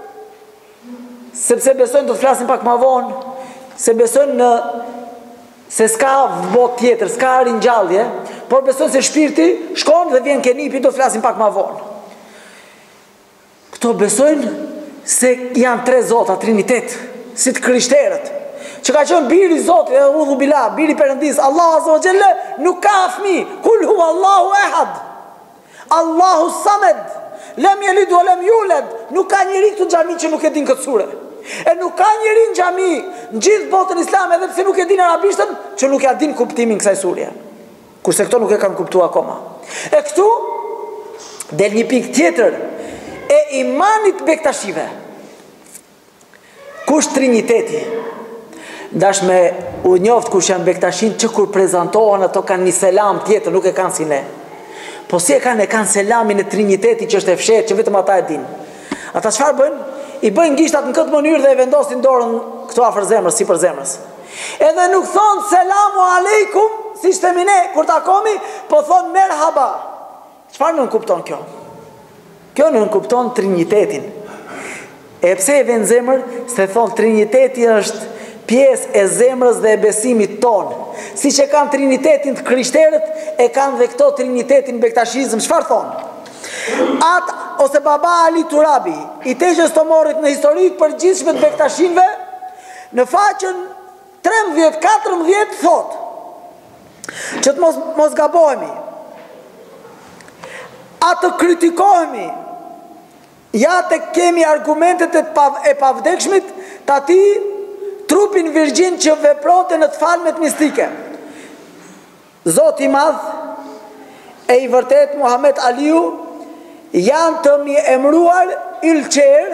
sepse besojnë, do të flasim pak më vonë, se besojnë se s'ka botë tjetër, s'ka ringjallje, por besojnë se shpirti shkon dhe vjen kenipi, do të flasim pak më vonë. Këto besojnë se janë 3 zota, trinitet, si të krishterët, që ka qenë biri i Zotit, udhu billah, biri i Perëndis, Allah azza wa jalla nuk ka fëmijë, kul huwa Allahu ehad, Allahu samed, lem yelid wa lem yulad, nuk ka njeri këtu në xhami që nuk e din këtë sure. E nuk ka njeri në xhami në gjithë botën islame, edhe pse nuk e din arabishtën, që nuk ja din kuptimin kësaj sure. Kurse këto nuk e kanë kuptuar akoma. E këtu del një pikë tjetër e imanit Bektashive. Kush triniteti? Dash me u njoft kush janë Bektashin, që kur prezantohen ato kanë një selam tjetër, nuk e kanë si ne. Po si e kanë selamin e triniteti që është e fshehtë, që vetëm ata e din. Ata çfarë bëjnë? I bëjnë gishtat në këtë mënyrë dhe e vendosin dorën këtu afër zemrës, sipër zemrës. Edhe nuk thonë selamu aleikum, siç themi ne kur takomi, po thonë merhaba. Çfarë nuk kupton kjo? Kjo nuk kupton trinitetin. E pse e vjen zemër? Se thonë triniteti është pjesë e zemrës dhe e besimit tonë. Si që kanë trinitetin të krishterët, e kanë dhe këto trinitetin bektashizm. Çfarë thonë? Atë ose baba Ali Turabi, i teqës të morit në historik për gjithshme të bektashinve, në faqen 13-14 thot, që të mos gabohemi, atë kritikohemi, ja të kemi argumentet e pavdekshmit, të ati trupin virgjin që vepronte në të falmet mistike. Zoti i madh e i vërtet Muhammed Aliu janë të mi emruar Yçler,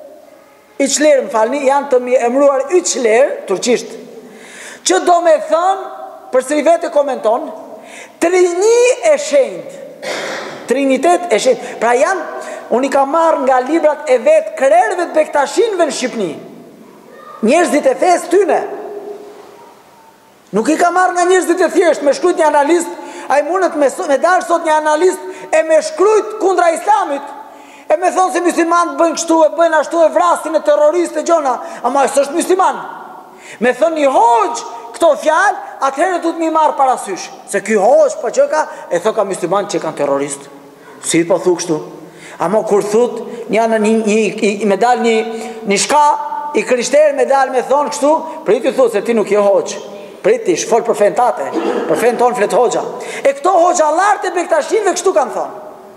janë të mi emruar Yçler, turqisht, që do me thënë, përsëri vetë komenton, trini e shenjtë, trinitet e shenjtë. Pra janë, unë i ka marrë nga librat e vetë krerëve të bektashinve në Shqipni, njerëzit e fesë tyne. Nuk i ka marrë nga njerëzit e thjesht, me shkrujt një analist, a i mundet me dalë sot një analist e me shkrujt kundra islamit, e me thonë se musliman bëjnë kështu, e bëjnë ashtu, e vrasin e terrorist e gjona, ama së është musliman. Me thonë një hoxh këto fjalë, atëherë du të mi marë parasysh, se ky hoxh po që ka, e thë ka musliman që kanë terrorist. Si po thu kështu? Ama kur thut, me dal një shka, i krishterë me dal me thonë kështu, për i të thu se ti nuk je hoxh. Pritish, fol për fen tate, për fen ton flet hoxha. E këto hoxha lartë e bektashinve kështu kanë thonë.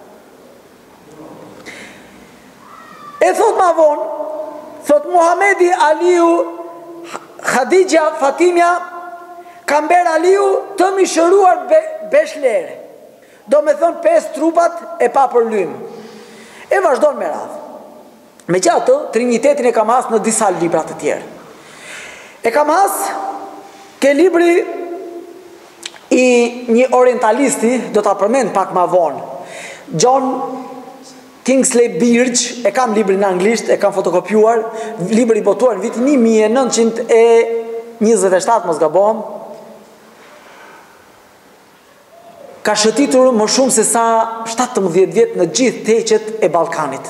E thot ma vonë, thot Muhamedi Aliu, Khadija Fatimja, Kamber Aliu të mishëruar beshlere. Do me thonë 5 trupat e pa për lymë. E vazhdojnë me radhë. Megjithatë, Trinitetin e kam has në disa libra të tjerë. E kam has ke libri i një orientalisti, do ta përmend pak më vonë, John Kingsley Birch, e kam librin në anglisht, e kam fotokopjuar, libri i botuar në vitin 1927, mos gabojmë. Ka shëtitur më shumë se sa 17 vjet në gjithë teqet e Ballkanit,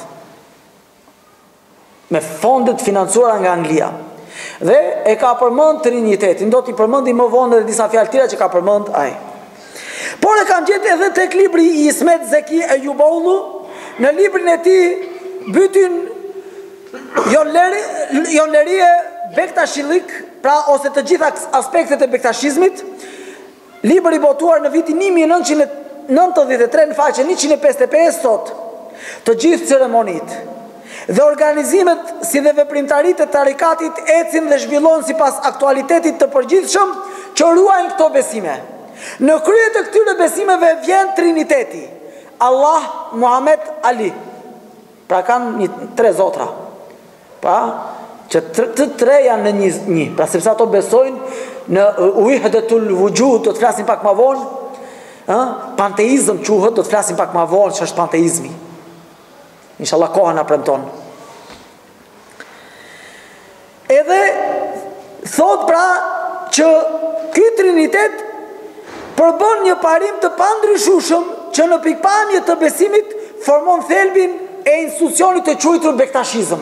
me fondet financuara nga Anglia. Dhe e ka përmend Trinitetin, do t'i përmendi më vonë edhe disa fjalë tjera që ka përmend ai. Por e kam gjetë edhe tek libri i Ismet Zeki Ejubollu, në librin e tij bytin Jonlerie Bektashillik, pra ose të gjitha aspektet e bektashizmit, libër i botuar në vitin 1993 në faqen 155 sot, të gjithë ceremonitë dhe organizimet si dhe veprimtaritë e tarikatit ecin dhe zhvillohen sipas aktualitetit të përgjithshëm që ruajnë këto besime. Në krye të këtyre besimeve vjen Triniteti, Allah, Muhammed, Ali. Pra kanë 3 zotra. Pra, që të 3 janë në një. Pra sepse ato besojnë në wahdatul wujud, do të flasim pak më vonë. Panteizëm quhet, do të flasim pak më vonë ç'është panteizmi. Inshallah koha na premton. Edhe thot pra që ky Trinitet përbën një parim të pandryshueshëm që në pikpamje të besimit formon thelbin e institucionit të quajtur bektashizëm.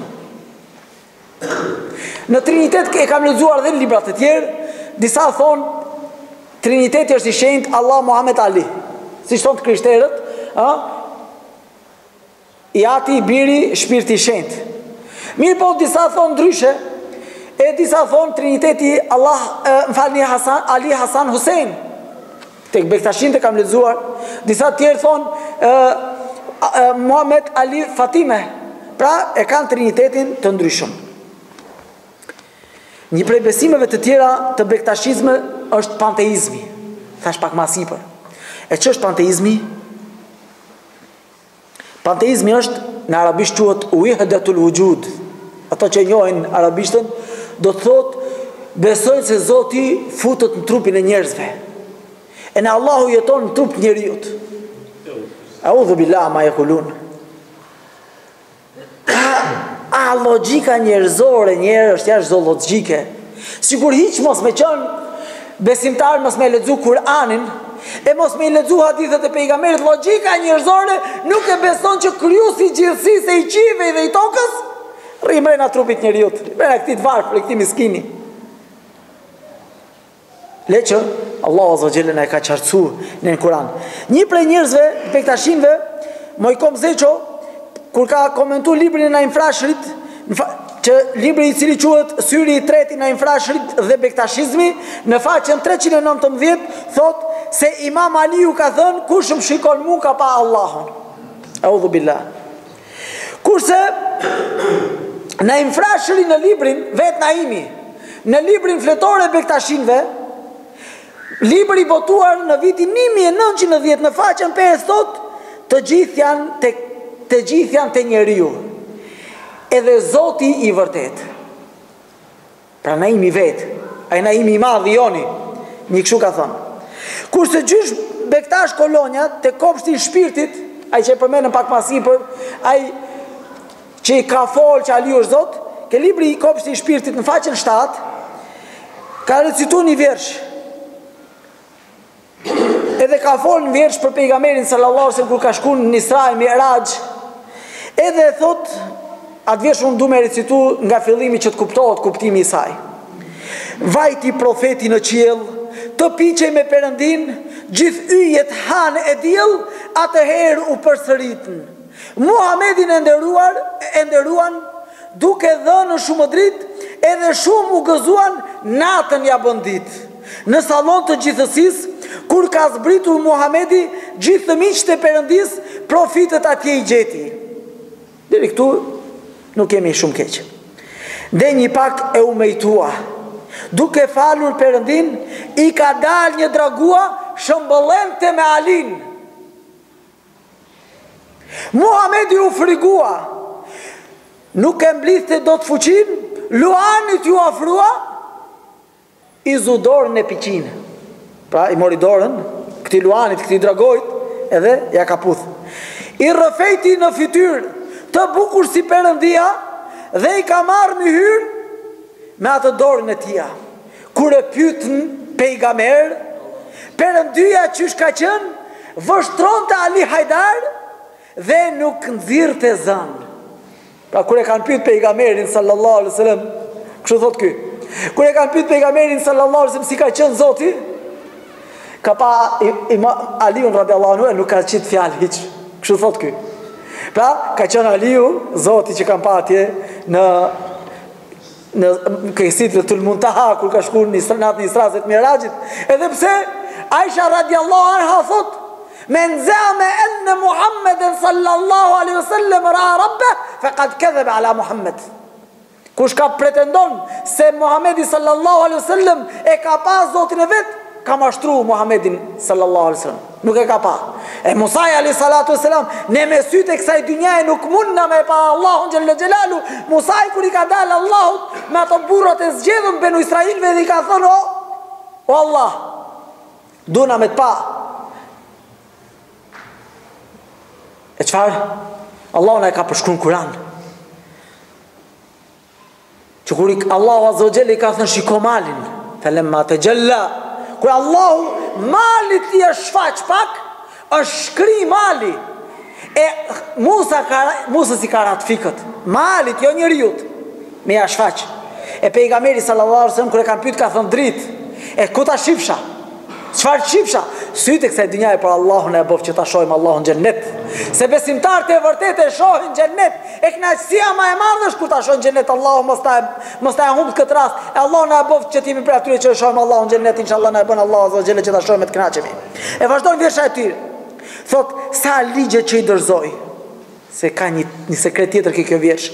Në Trinitet e kam lexuar dhe në libra të tjerë, disa thonë Triniteti është i shenjtë Allah, Muhammed, Ali. Si thonë të krishterët, i Ati, i Biri, shpirti i shenjtë. Mirë po disa thonë ndryshe, e disa thonë Triniteti Allah, Ali Hasan Hussein. Tek bektashin të kam lexuar, disa tjerë thonë Muhammed, Ali, Fatime. Pra e kanë Trinitetin të ndryshëm. Një prej besimeve të tjera të bektashizme është panteizmi. Thash pak më sipër. E ç'është panteizmi? Panteizmi është në arabisht quhet wahdatul wujud. Ato që njohin arabishtën do të thotë besojnë se Zoti futet në trupin e njerëzve. E në Allahu jeton në trup njeriut. A'udhu billahi ma yaqulun. A logjika njerëzore njerë është jashtë zoologjike. Sigur hiç mos me qenë besimtar, mos me lexu Kur'anin, e mos me lexu hadithet e pejgamberit, logjika njerëzore nuk e beson që krijuesi i gjithësisë, i qiejve dhe i tokës rrimrena trupit njeriut, rrimrena këtij të varfër, këtij miskini. Leqë, Allah azza wa jalla na e ka qartësuar në Kur'an. Një prej njerëzve, bektashinëve, Mojkom Zeço, kur ka komentuar librin e Naim Frashërit, që libri i cili quhet Syri i tretë i Naim Frashërit dhe bektashizmi, në faqen 319 thot se Imam Aliu ka thënë kush më shikon mua ka pa Allahun. Audhu billah. Kurse Naim Frashëri në librin vet Naimi, në librin fletore e bektashinëve, libri i botuar në vitin 1990 në faqen 5 thot të gjithë janë te njeriu, edhe Zoti i vërtet. Pra Naimi vet, ai Naimi i madh i joni, një kështu ka thënë. Kurse gjysh bektash kolonja te kopshti i shpirtit, ai që e përmendën pak më sipër, ai që i ka fol që Ali është Zot, ke libri i kopshti i shpirtit në faqen 7 ka recituar një versh. Edhe ka folë në vjersh për pejgamberin sallallahu alaihi wasallam kur ka shkuar në Isra e Mi'raj. Edhe thot, atë vjersh unë du me recitu nga fillimi që të kuptohet kuptimi i saj. Vajti profeti në qiell, të piqej me Perëndin, gjithë yjet hanë e diell, atëherë u përsëritën. Muhamedin e nderuan, duke dhënë shumë dritë, edhe shumë u gëzuan, natën ja bën ditë. Në sallon të gjithësisë, kur ka zbritur Muhamedi, gjithë të miqtë e Perëndis, profitët atje i gjeti. Deri këtu nuk kemi shumë keq. Dhe një pak e umejtua. Duke falur Perëndin, i ka dalë një dragua shëmbëllente me Alin. Muhamedi u frigua. nuk e mblidhte do të fuqin, luanit ju afrua, i zu dorën e piqinë. Pra i mori dorën, këti luanit, këti dragojt, edhe ja ka puth. I rrëfejti në fytyrë, të bukur si Perëndia, dhe i ka marrë në hyrë, me atë dorën e tia. Kur e pyetën pejgamber, Perëndia qysh ka qenë, vështronte Ali Hajdar dhe nuk nxirrte zënë. Pra kur e kanë pyet pejgamberin sallallahu alaihi wasallam, kështu thot ky. Kur e kanë pyet pejgamberin sallallahu alaihi wasallam si ka qenë Zoti, ka pa Aliun radiallahu anhu nuk ka qitë fjalë hiç. Kështu thot ky. Pra ka qenë Aliu, Zoti që kanë pa atje në Sidratul Muntaha kur ka shkuar në natën e Isra's dhe Mirajit. Edhe pse Aisha radiallahu anha thot, men zame enne Muhammeden sallallahu alaihi wasallam ra rabbe, faqad kadhaba ala Muhammed. Kush ka pretendon se Muhammedi sallallahu alaihi wasallam e ka pa Zotin e vet, ka mashtru Muhammedin sallallahu alaihi wasallam. Nuk e ka pa. E Musa alayhi salatu wasalam, ne me sytë e kësaj dynjaje nuk mund na me pa Allahun xhalla xhelalu. Musa kur i ka dalë Allahut me ato burrat e zgjedhur benu Israilve dhe i ka thonë, o Allah, duna me të pa. E çfarë? Allahu na e ka përshkruar në Kur'an. Që kur Allahu azza wa jalla i ka thënë shiko malin, falamma tajalla, kur Allahu malit i është shfaq pak, është shkri mali. E Musa si ka ratifikët. Malit, jo njeriut, me ja shfaq. E pejgamberi sallallahu alaihi wasallam kur e kanë pyet ka thënë dritë. E ku ta shifsha? Çfarë shifsha? Sytë kësaj dynjaje për Allahun e bëf që ta shohim Allahun xhennet. Se besimtarët e vërtet e shohin xhennet. E kënaqësia më e madhe është kur ta shohin xhennet. Allahu mos ta humb këtë rast. E Allahu na bëf që timi për atyre që shohim Allahun xhennet, inshallah na e bën Allahu azza wa jalla që ta shohim me të kënaqemi. E vazhdon versha e tij. Thot sa ligje që i dërzoi. Se ka një sekret tjetër kjo vjersh.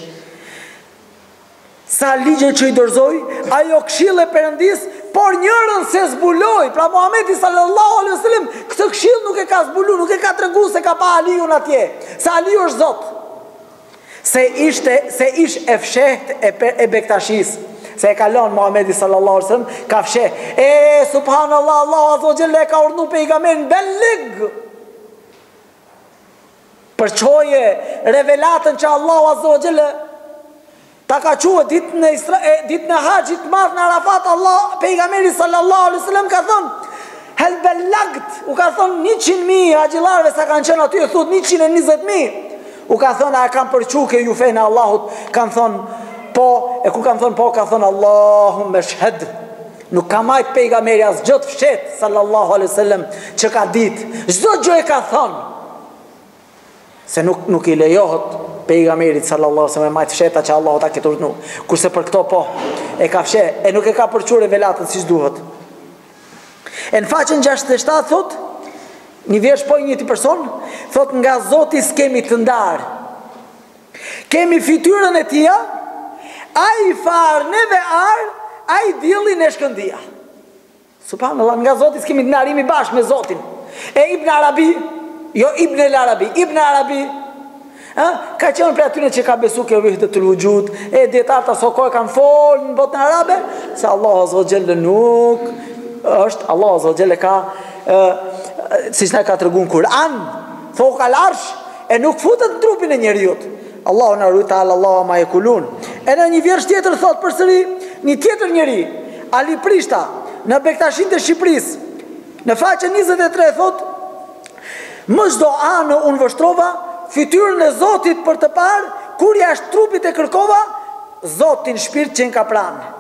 Sa ligje që i dërzoi, ajo këshill e Perëndis, por njërën se zbuloi. Pra Muhamedi sallallahu alaihi wasallam këtë këshill nuk e ka zbulu, nuk e ka treguar se ka pa Aliun atje. Se Aliu është Zot. Se ish e fsheht e Bektashis. Se e ka lënë Muhamedi sallallahu alaihi wasallam, ka fsheh. Subhanallahu, Allahu azza wa jalla e ka urdhëruar pejgamberin bellig. Për çoje revelatën që Allahu azza wa jalla ta ka qua ditën e Haxhit madh në Arafat, Allah pejgamberi sallallahu alaihi wasallam ka thonë, hel bellagt, u ka thonë 100.000 haxhillarëve sa kanë qenë aty, thot 120.000. U ka thonë, a kanë përquke ju fejnë Allahut? Kanë thonë, po, e ku kanë thonë po, ka thonë Allahumme shhed. Nuk ka majt pejgamberi as gjë të fshet sallallahu alaihi wasallam që ka ditë. Çdo gjë e ka thonë. Se nuk i lejohet pejgamberit sallallahu alaihi wasallam majt fsheta që Allahu ta ketë urdhëruar. Kurse për këto po e ka fsheh, e nuk e ka përçur revelatën siç duhet. E në faqen 67 thot, një vjersh po një person, thot nga Zoti s'kemi të ndarë. Kemi fytyrën e tia, ai far neve ar, ai dillin e shkëndia. Subhanallah, nga Zoti s'kemi të ndarë, jemi bashkë me Zotin. E Ibn Arabi, jo Ibn el Arabi, Ibn Arabi, ka qenë për atyre që ka besu kjo vihdetul vujud, e dietarët aso kohë kanë folë në botën arabe, se Allah azza wa jalla nuk është, Allah azza wa jalla ka, siç na ka treguar në Kur'an, fawqa al-arsh, e nuk futet në trupin e njeriut. Allahu na ruaj ta'ala Allahu ma yakulun. E në një vjersh tjetër thot përsëri, një tjetër njeri, Ali Prishta, në Bektashin të Shqipërisë, në faqen 23 thot, më çdo anë unë vështrova fytyrën e Zotit për të parë, kur jashtë trupit e kërkova, Zotin shpirt që nga pranë.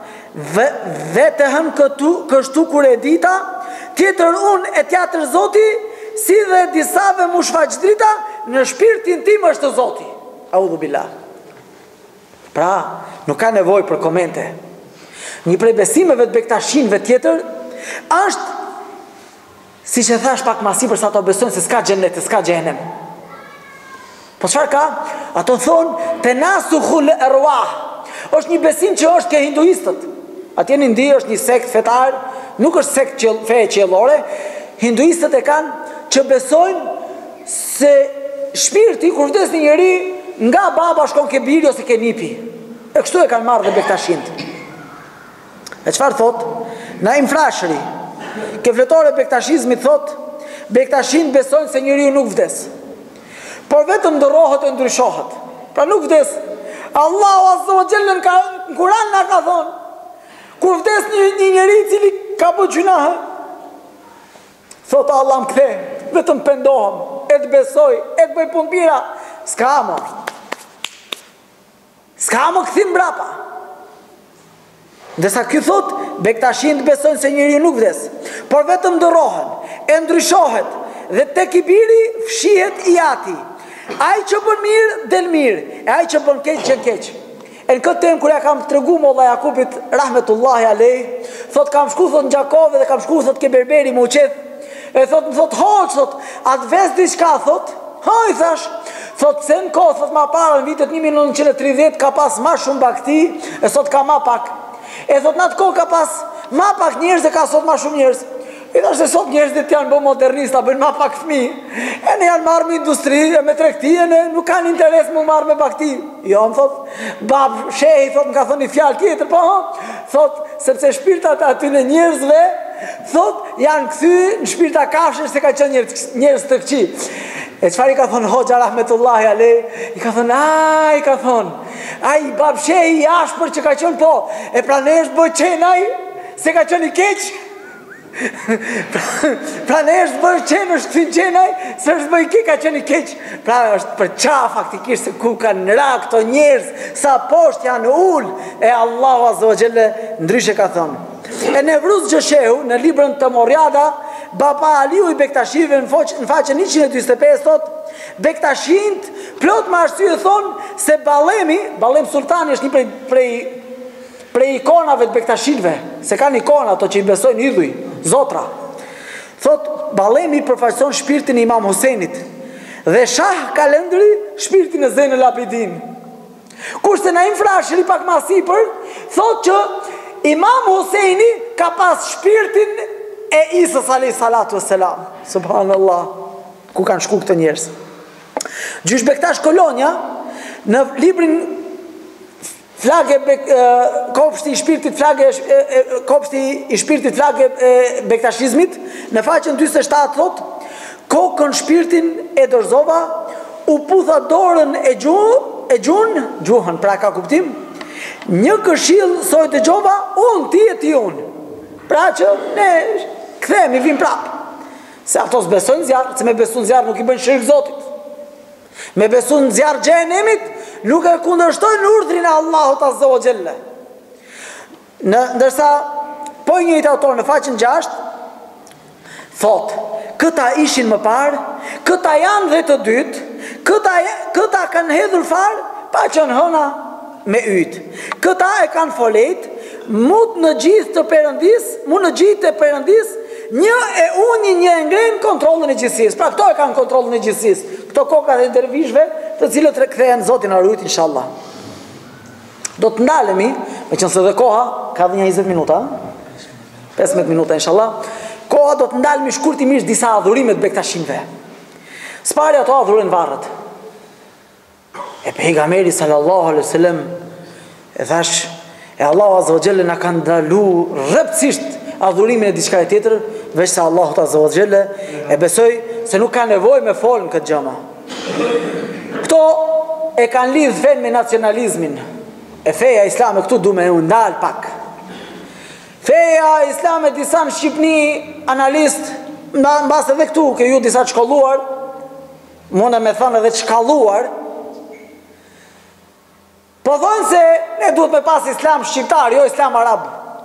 Vetëm kështu kur e dita, tjetër unë e tjetër Zoti, si dhe disave mu shfaq drita, në shpirtin tim është Zoti. Audhu billah. Pra, nuk ka nevoj për komente. Një prej besimeve të Bektashinëve tjetër, është, si që thash pak ma sipër sa ato besojnë se s'ka xhennet, s'ka xhenem. Po çfarë ka? Ato thonë tenasukhul arwah. Është një besim që është ke hinduistët. Atje në Indi është një sekt fetar, nuk është sekt fe qiellore. Hinduistët e kanë që besojnë se shpirti kur vdes një njeri nga baba shkon ke biri ose ke nipi. E kështu e kanë marrë dhe Bektashind. E çfarë thot? Naim Frashëri, ke fletore Bektashizmit thot, Bektashind besojnë se njeriu nuk vdes, por vetëm ndërrohet e ndryshohet. Pra nuk vdes. Allahu Azza wa Jalla në Kur'an na ka thonë, kur vdes një njeri i cili ka bërë gjunahe, thotë Allah më kthe, vetëm pendohem, e të besoj, e të bëj punë mira, s'ka më kthim mbrapa. Ndërsa ky thot, Bektashind besojnë se njeriu nuk vdes, por vetëm ndërrohen, e ndryshohet, dhe tek i biri fshihet i ati. Ai që bën mirë del mirë, e ai që bën keq gjen keq. E në këtë temë kur ja kam tregu molla Jakubit rahmetullahi alej, thot kam shku thot në Gjakove dhe kam shku thot ke berberi më uqeth, e thot hoq thot, atë ves diçka thot, i thash, thot se në kohë thot ma parë në vitet 1930 ka pas ma shumë bakti, e sot ka ma pak. E thot në atë kohë ka pas ma pak njerëz dhe ka sot ma shumë njerëz. I thash se sot njerëzit janë bë modernista, bëjnë ma pak fëmijë. E ne janë marrë me industri, me tregti, e ne nuk kanë interes mu marrë me bakti. Jo, më thot, bab shehi, thot, më ka thoni fjalë tjetër, po, thot, sepse shpirtat aty në njerëzve, thot, janë kthy në shpirta kafshësh se ka qenë njerëz të këqij. E çfarë i ka thonë Hoxha rahmetullahi alej? I ka thonë, ai bab shehi i ashpër që ka qenë po, e pra ne është bë qenaj se ka qenë i keq. Pra ne është bërë qenë, është këthin qenaj, se është bërë i keq, ka qenë i keq. Pra është për qa faktikisht se ku kanë ra këto njerëz, sa poshtë janë ullë, e Allahu Azza wa Jalla ndryshe ka thonë. E Nevruz Gjëshehu, në librën të Morjada, baba Aliu i Bektashivë në faqen 125 thot, Bektashind plot më arsye thonë se Ballem Sultani është një prej ikonave të Bektashindve, se kanë ikona ato që i besojnë idhuj, zotra. Thot, Ballemi përfaqëson shpirtin e Imam Husenit dhe Shah Kalendri shpirtin e Zeynul Abidin. Kurse Naim Frashëri pak më sipër thot që Imam Huseni ka pas shpirtin e Isës alayhi salatu wassalam. Subhanallah, ku kanë shku këto njerëz. Gjysh Bektash Kolonja në librin Flagë kopshti i shpirtit flagë Bektashizmit në faqen 47 thot, kokën shpirtin e dorëzova, u putha dorën e gjuhën, pra ka kuptim, një këshill soi dëgjova, unë ti e ti unë. Pra që ne kthehemi, vim prap. Se ato s'besojnë zjarr, se me besu në zjarr nuk i bëjnë shirk Zotit. Me besu në zjarr xhenemit, nuk e kundërshtojnë urdhrin e Allahut Azza wa Jalla. Ndërsa po një autor në faqen 6 thot, këta ishin më parë, këta janë dhe të dytë, këta kanë hedhur farë, pa qenë hëna me yt. Këta e kanë folet, mund në gjithë të Perëndis, një e uni, një e ngren kontrollin e gjithësisë. Pra këto e kanë kontrollin e gjithësisë. Këto kokat e dervishve, të cilët kthehen Zotin na rujt inshallah. Do të ndalemi, meqense dhe koha ka dhënë 20 minuta, 15 minuta inshallah. Koha do të ndalemi shkurtimisht disa adhurime të Bektashimve. S'pari ato adhurojnë varret. E pejgamberi sallallahu alaihi wasallam e thash, e Allahu Azza wa Jalla na ka ndalu rreptësisht adhurimin e diçka tjetër, veç se Allahu Azza wa Jalla, e besoj se nuk ka nevojë me fol në këtë gjëma. Këto e kanë lidh fen me nacionalizmin. E feja islame këtu du me ndal pak. Feja islame disa në Shqipni analist, mbas edhe këtu, ke ju disa të shkolluar, mune me thënë edhe të shkalluar, po thonë se ne duhet me pas islam shqiptar, jo islam arab.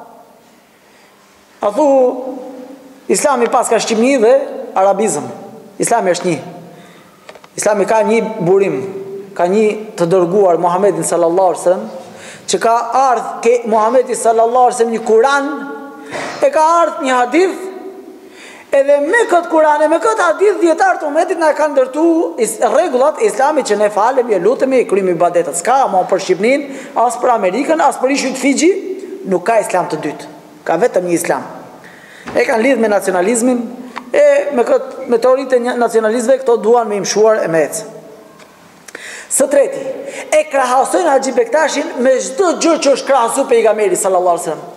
A thu, islami pas ka Shqipni dhe arabizm. Islami është një. Islami ka një burim, ka një të dërguar Muhammedin sallallahu alaihi wasallam, që ka ardhë ke Muhammedi sallallahu alaihi wasallam një Kur'an, e ka ardhë një hadith, edhe me këtë Kur'an e me këtë hadith dietar të umetit na kanë ndërtu rregullat e Islamit që ne falemi, lutemi, kryejmë ibadetet. S'ka më për Shqipnin, as për Amerikën, as për ishujt Fiji, nuk ka islam të dytë. Ka vetëm një islam. E kanë lidhë me nacionalizmin, e me teoritë e nacionalistëve këto duan me imshuar e me ecë. Së treti, e krahasojnë Haxhi Bektashin me çdo gjë që është krahasu pejgamberi sallallahu alaihi wasallam.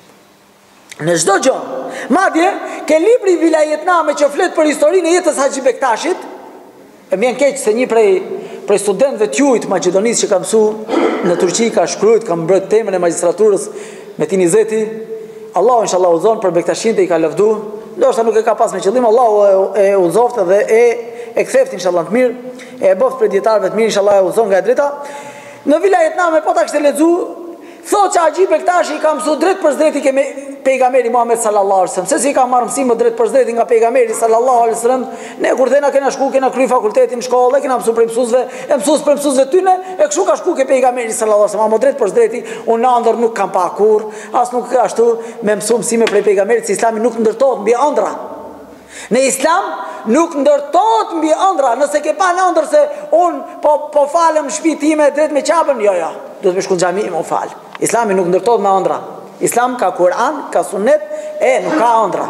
Në çdo gjë. Madje ke libri Vilayetname që flet për historinë e jetës së Haxhi Bektashit. E më keq se një prej studentëve të juaj të Maqedonisë që ka mësuar në Turqi ka shkruar, ka mbrojt temën e magjistraturës me Tinizeti. Allahu inshallah uzon për Bektashin dhe i ka lëvdu. Ndoshta nuk e ka pas me qëllim, Allahu e uzoftë dhe e ktheft inshallah të mirë, e boft për dietarëve të mirë inshallah e uzon nga e drejta. Në Vilayetname po ta kishte lexu, thotë që Haxhi Bektashi i ka mësuar drejt për drejt i pejgamberi Muhammed sallallahu alaihi wasallam. Se si ka marrë mësim drejt për drejt nga pejgamberi sallallahu alaihi wasallam, ne kur thëna kena shku, kena kry fakultetin në shkollë, kena mësuar për mësuesve, e mësues për mësuesve tyne, e kështu ka shku ke pejgamberi sallallahu alaihi wasallam, drejt për drejt, unë ëndër nuk kam pa kurr, as nuk ashtu me mësime për pejgamberit, se Islami nuk ndërtohet mbi ëndra. Në Islam nuk ndërtohet mbi ëndra. Nëse ke pa në ëndër se unë po falem në shtëpi time drejt me qapën, jo. Duhet me shku në xhami më fal. Islami nuk ndërtohet me ëndra. Islam ka Kur'an, ka Sunet, nuk ka ëndra.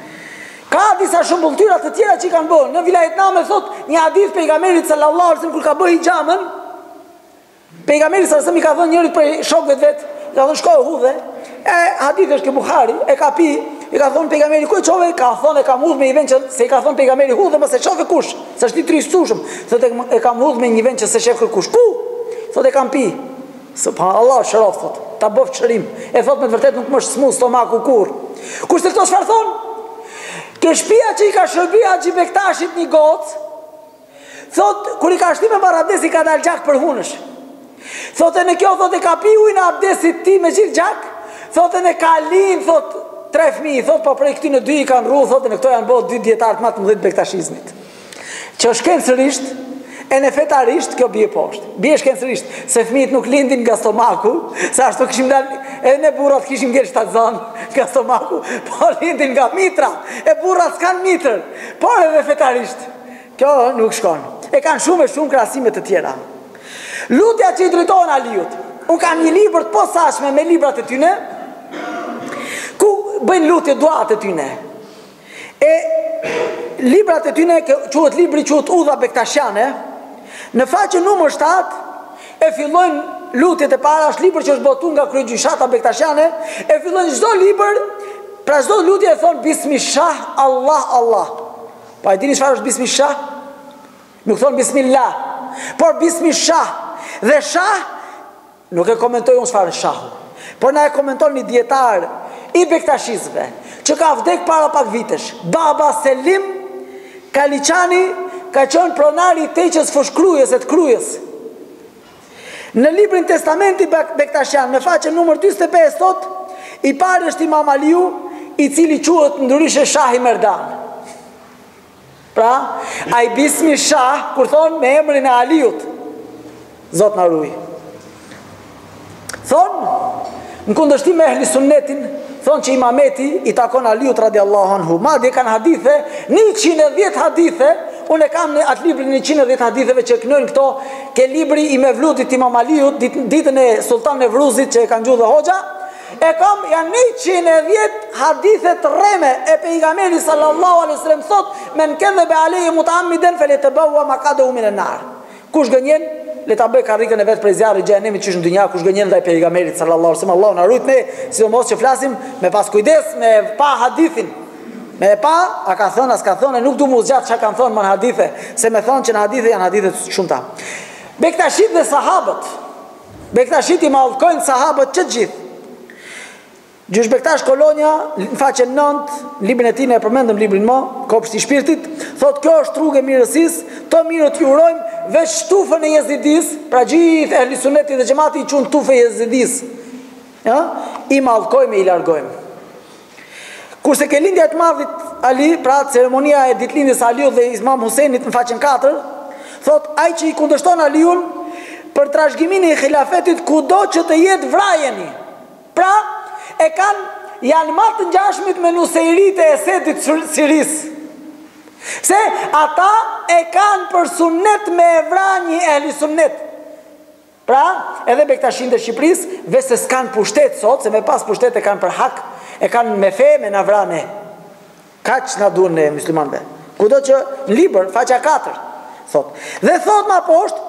Ka disa shembulltyra të tjera që i kanë bërë. Në Vilayetname thot një hadith pejgamberit sallallahu alaihi wasallam kur ka bërë hijamën, pejgamberi sallallahu alaihi wasallam i ka thënë njërit prej shokëve të vet, ka thënë shkoj hudhe. Hadith është ke Buhari, e ka pi, i ka thonë pejgamberi ku e çove, ka thonë e kam hudh me një vend që se i ka thonë pejgamberi hudhe mos e çofe kush, se është i trishtueshëm. Thotë e kam hudh me një vend që se shef kush. Ku? Thotë e kam pi. Subhanallahu shërof thotë, ta bëf çrim. E thotë me të vërtetë nuk më është smu stomaku kurr. Kurse këto çfarë thonë? Ke shtëpia që i ka shërby Haxhi Bektashit një gocë, thotë kur i ka shtyme me abdesi ka dalë gjak për hunësh. Thotë në kjo thotë e ka pi ujin e abdesit ti me gjithë gjak. Thotë në kalin, thotë 3 fëmijë, thotë po prej këtij në 2 i kanë rruh, thotë në këto janë bërë 2 dietarë më të mëdhenj bektashizmit. Që shkencërisht e në fetarisht kjo bie poshtë. Bie shkencërisht se fëmijët nuk lindin nga stomaku, sa ashtu kishim dalë edhe ne burrat kishim ngel shtatzan nga stomaku, po lindin nga mitra. E burrat s'kan mitër, por edhe fetarisht. Kjo nuk shkon. E kanë shumë krahasime të tjera. Lutja që i drejtohen Aliut. Unë kam një libër të posaçme me librat e tyne, ku bëjnë lutje duat e tyne. E librat e tyne, quhet libri quhet Udha Bektashiane, në faqen numër 7 e fillojnë lutjet e para, është libër që është botuar nga kryegjyshata Bektashiane, e fillojnë çdo libër, pra çdo lutje e thon Bismillah Allah Allah. Pa e dini çfarë është Bismillah? Nuk thon Bismillah, por Bismillah. Dhe shah nuk e komentoj unë çfarë është shahu, por na e komenton një dietar i bektashizve që ka vdek para pak vitesh. Baba Selim Kaliçani ka qenë pronari i teqës fushkrujës e të krujës. Në librin Testamenti Bektashian, në faqen numër 45 thot, i pari është Imam Aliu, i cili quhet ndryshe Shahi Merdan. Pra, ai Bismi Shah, kur thonë me emrin e Aliut, Zot na ruaj. Thonë, në kundërshtim me ehli sunnetin, thonë që imameti i takon Aliut radiallahu anhu. Madje kanë hadithe, 110 hadithe, unë e kam në atë librin 110 haditheve që kënojnë këto, ke libri i Mevludit Imam Aliut, ditën e Sultan Nevruzit që e kanë gjuhë dhe hoxha, e kam janë 110 hadithe të rreme e pejgamberi sallallahu alaihi wasallam thot, men kadhaba alayhi muta'ammidan falyatabawwa maq'adahu min an-nar. Kush gënjen le ta bëj karrikën e vet prej zjarrit xhenemit që është në dynja, kush gënjen ndaj pejgamberit sallallahu alaihi wasallam. Allahu na rujt ne, sidomos që flasim me pas kujdes me pa hadithin. Me pa, a ka thënë, as ka thënë, nuk du mu zgjatë çka kanë thënë më në hadithe, se me thonë që në hadithe janë hadithe shumëta. Bektashit dhe sahabët. Bektashit i mallkojnë sahabët që gjithë. Gjush Bektash Kolonia, në faqen 9, librin e tij ne e përmendëm librin më, Kopshti i Shpirtit, thotë kjo është rrugë e mirësisë, të mirët ju urojmë veç tufën e Jezidis, pra gjithë ehli sunetit dhe xhamati i quajnë tufë e Jezidis. Ja? I mallkojmë e i largojmë. Kurse ke lindja e të madhit Ali, pra ceremonia e ditëlindjes Aliut dhe Imam Husenit në faqen 4, thotë ai që i kundërshton Aliun për trashëgiminë e xhilafetit kudo që të jetë vrajeni. Pra e kanë janë më të ngjashmit me Nusairit e Esedit Siris. Se ata e kanë për sunnet me evranji ehli sunnet. Pra, edhe Bektashin dhe Shqipërisë, veç se s'kanë pushtet sot, se me pas pushtet e kanë për hak, e kanë me fe, me navrane. Kaq na duhen ne muslimanëve. Kudo që në libër, faqja 4, thot. Dhe thot ma poshtë,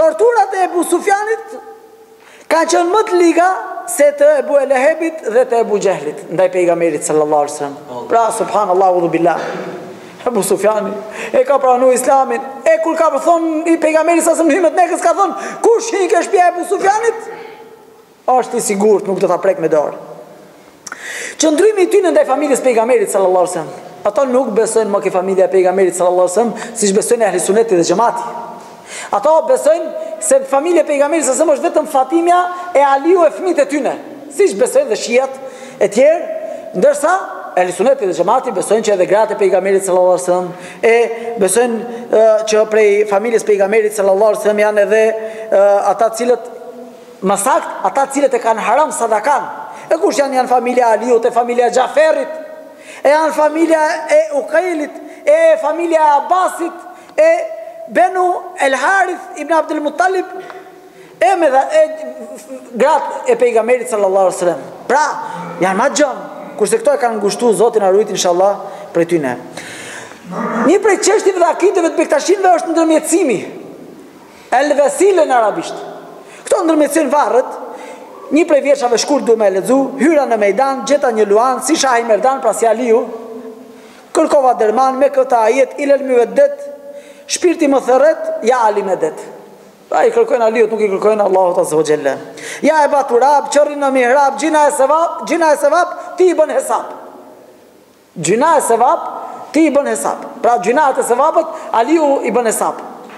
Torturat e Ebu Sufjanit kanë qenë më të liga se të Ebu Lehebit dhe të Ebu Gjehlit ndaj pejgamberit sallallahu alaihi wasallam. Pra subhanallahu dhu billah. Ebu Sufjani e ka pranu islamin, e kur ka thonë i pejgamberit sa në hymet Mekës ka thonë, kush hi ke shtëpia e Ebu Sufjanit? Është i sigurt, nuk do ta prek me dorë. Qëndrimi i tyre ndaj familjes pejgamberit sallallahu alaihi wasallam. Ata nuk besojnë më ke familja e pejgamberit sallallahu alaihi wasallam, siç besojnë ahli sunnetit dhe xhamati. Ata besojnë se familja e pejgamberit sallallahu alaihi wasallam është vetëm Fatimia e Aliu e fëmijët e tyre, siç besojnë dhe shiat e tjerë, ndërsa ahli sunnetit dhe xhamati besojnë që edhe gratë e pejgamberit sallallahu alaihi wasallam e besojnë që prej familjes pejgamberit sallallahu alaihi wasallam janë edhe ata cilët më saktë, ata cilët e kanë haram sadakan. E kush janë familja e Aliut, e familja e Xhaferit, e janë familja e Uqailit, e familja e Abbasit, e Benu El Harith ibn Abdul Muttalib, e me gratë e pejgamberit sallallahu alaihi wasallam. Pra, janë ma gjëmë, kurse këto e kanë ngushtu Zotin arrujt inshallah prej tyne. Një prej çështjeve dhe akideve të Bektashinëve është ndërmjetësimi, el vesile në arabisht. Këto ndërmjetësin varët. Një prej vjershave shkurt du me lexu, hyra në mejdan, gjeta një luan, si Shahi Merdan, pra si Aliu, kërkova derman me këta ajet, ilel myveddet, shpirti më thërret, ja Ali medet. Pra i kërkojnë Aliut, nuk i kërkojnë Allahut azza wa jalla. Ja e baturab, qërrin në mihrab, gjina e sevap, ti i bën hesap. Gjina e sevap, ti i bën hesap. Pra gjina e sevapët, Aliu i bën hesap.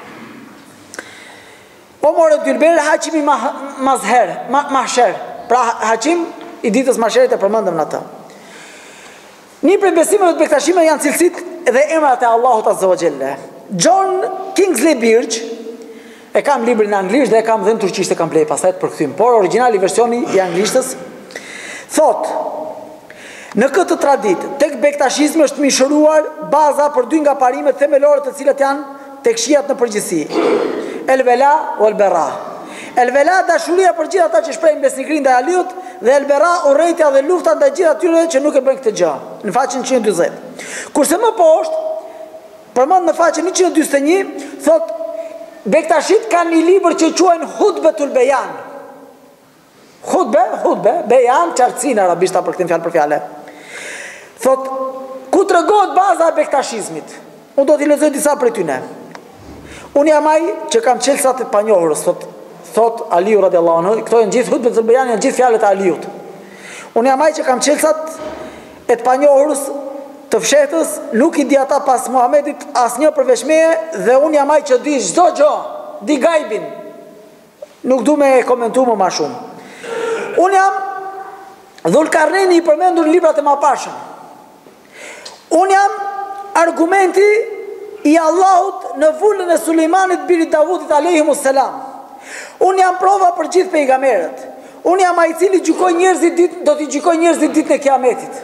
Omar e Dylber, haqimi mahsher. Pra haqim i ditës mahsherit e përmendëm në të. Një prej besimeve të Bektashimeve janë cilësit dhe emrat e Allahut azza wa jalla. John Kingsley Birch, e kam librin në anglisht dhe e kam dhe në turqisht e kam blej pasaj të përkthym, por originali versioni i anglishtës thot, në këtë tradit, tek Bektashizmi është mishëruar baza për dy nga parimet themelore të cilat janë tek shiat në përgjithësi. El vela o el bera. El vela dashuria për gjithë ata që shprehin besnikërinë ndaj Aliut dhe el bera urrejtja dhe lufta ndaj gjithë atyre që nuk e bëjnë këtë gjë. Në faqen 140. Kurse më poshtë, përmend në faqen 141, thot Bektashit kanë një libër që quajnë Hutbetul Beyan. Hutbe, beyan, qartësi në arabisht për këtë fjalë për fjalë. Thot, ku tregohet baza e Bektashizmit? Unë do t'i lexoj disa prej tyre. Unë jam ai që kam çelësat e panjohurës, thot Aliu radiallahu anhu, këto janë gjithë Hutbetul Beyan, janë gjithë fjalët e Aliut. Unë jam ai që kam çelësat e të panjohurës të fshehtës, nuk i di ata pas Muhamedit asnjë përveç meje dhe unë jam ai që di çdo gjë, di gajbin. Nuk du me komentu më shumë. Unë jam Dhulkarneni i përmendur në librat e mëparshëm. Unë jam argumenti i Allahut në vullën e Sulejmanit birit Davudit alayhimus salam. Unë jam prova për gjithë pejgamberët. Unë jam ai i cili gjykoj njerëzit do t'i gjykoj njerëzit ditën e Kiametit.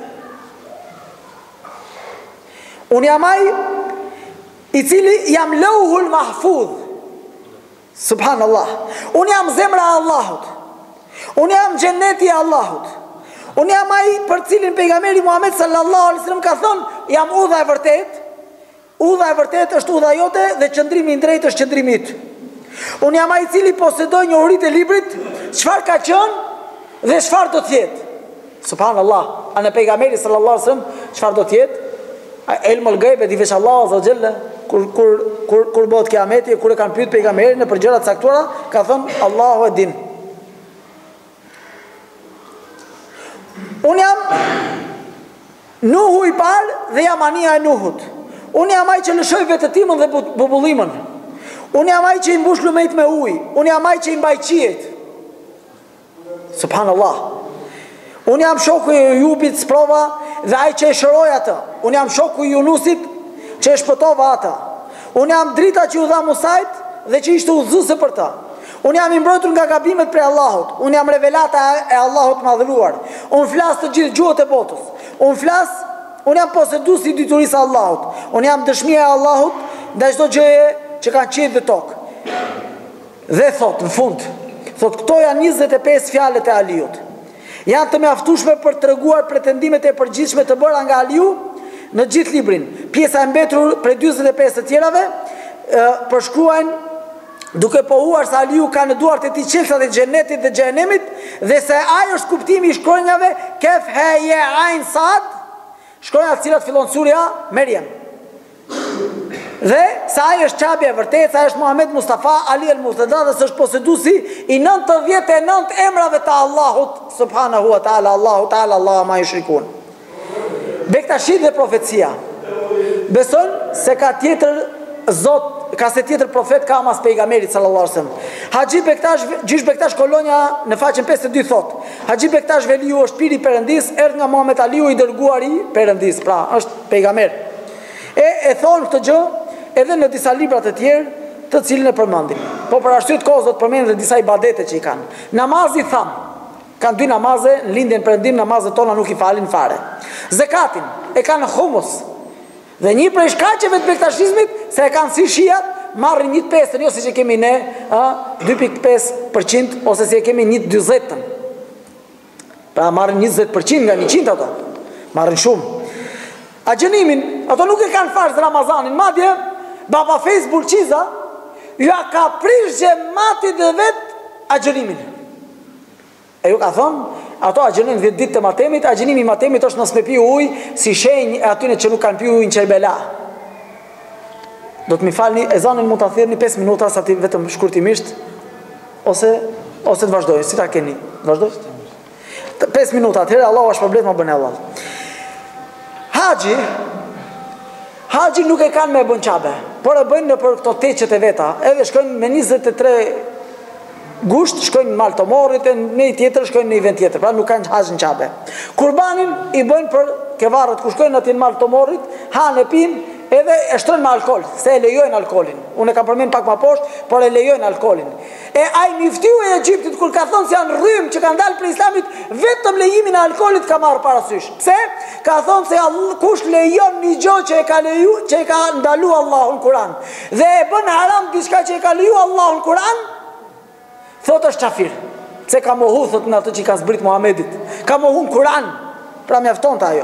Unë jam ai i cili jam lauhul mahfudh. Subhanallah. Unë jam zemra e Allahut. Unë jam xheneti i Allahut. Unë jam ai për cilin pejgamberi Muhammed sallallahu alaihi wasallam ka thonë, jam udha e vërtet. Udha e vërtet është udha jote dhe qëndrimi i drejtë është qëndrimi yt. Unë jam ai i cili posedoj njohuritë e librit, çfarë ka qenë dhe çfarë do të jetë. Subhanallah. Ana pejgamberi sallallahu alaihi wasallam çfarë do të jetë? Elmul gajbe di veç Allah azza jalla kur bëhet kiameti, kur e kanë pyet pejgamberin për gjëra të caktuara, ka thënë Allahu e din. Unë jam Nuhu i parë dhe jam ania e Nuhut. Unë jam ai që lëshoj vetëtimën dhe bubullimën. Unë jam ai që i mbush lumejt me ujë. Unë jam ai që i mbaj qiejt. Subhanallah. Unë jam shoku i Jubit sprova dhe ai që e shëroi atë. Unë jam shoku i Yunusit që e shpëtova atë. Unë jam drita që u dha Musait dhe që ishte udhëzuese për ta. Unë jam i mbrojtur nga gabimet prej Allahut. Unë jam revelata e Allahut madhëruar. Unë flas të gjithë gjuhët e botës. Unë jam poseduesi i diturisë së Allahut. Unë jam dëshmia e Allahut ndaj çdo gjëje që ka qenë në tokë. Dhe thot në fund, thot këto janë 25 fjalët e Aliut. Janë të mjaftueshme për të treguar pretendimet e përgjithshme të bëra nga Aliu në gjithë librin. Pjesa e mbetur prej 45 të tjerave përshkruajnë duke pohuar se Aliu ka në duart e tij qelësat e xhenetit dhe xhenemit, dhe se ai është kuptimi i shkronjave Kef he je ain sad, shkronja të cilat fillon surja Merjem. Dhe se ai është çabi e vërtetë, ai është Muhammed Mustafa Ali el-Murtada, dhe është poseduesi i 99 emrave të Allahut subhanahu wa taala, Allahu ma yushrikun. Bektashit dhe profecia. Beson se ka tjetër Zot, ka se tjetër profet ka mas pejgamberit sallallahu alaihi wasallam. Haxhi Bektash, Gjysh Bektash Kolonja në faqen 52 thot: Haxhi Bektash Veliu është piri i Perëndis, erdh nga Muhammed Aliu i dërguari i Perëndis, pra është pejgamber. E thon këtë gjë edhe në disa libra të tjerë, të cilën e përmendim. Po për arsye të kohës do të përmend edhe disa ibadete që i kanë. Namazi tham, kanë 2 namaze, në lindjen Perëndim namazet tona nuk i falin fare. Zakatin e kanë humus. Dhe një prej shkaqeve të bektashizmit se e kanë si shiat, marrin 1/5, jo siç e kemi ne, 2.5% ose si e kemi 1/40. Pra marrin 20% nga 100 ato. Marrin shumë. Agjënimin, ato nuk e kanë farz Ramazanin, madje baba Facebook Qiza ja ka prish xhamatit dhe vet agjënimin. E ju ka thonë, ato agjënin 10 ditë të matemit, agjënimi i matemit është nëse me pi ujë si shenjë e atyre që nuk kanë pi ujë në Qerbela. Do të mi falni, ezanin mund ta thirrni 5 minuta sa ti vetëm shkurtimisht ose të vazhdoj, si ta keni? Vazhdoj? 5 minuta, atëherë Allahu është problem, ma bën Allah. Haxhi nuk e kanë me bën qabe, por e bëjnë në për këto teqet e veta, edhe shkojnë me 23 gusht, shkojnë në Mal të Morrit, në një tjetër shkojnë në një vend tjetër, pra nuk kanë haxh në qabe. Kurbanin i bëjnë për kevarët, ku shkojnë atje në Mal të Morrit, hanë e pinë, edhe e shtrojnë me alkool, se e lejojnë alkoolin. Unë e kam përmend pak më poshtë, por e lejojnë alkoolin. E ai miftiu e Egjiptit kur ka thonë se janë rrym që kanë dalë për Islamit, vetëm lejimin e alkoolit ka marrë parasysh. Pse? Ka thonë se kush lejon një gjë që e ka ndaluar Allahu në Kur'an, dhe e bën haram diçka që e ka lejuar Allahu në Kur'an, thotë është kafir. Se ka mohu, thotë në ato që i ka zbrit Muhamedit. Ka mohu në Kur'an, pra mjaftonte ajo.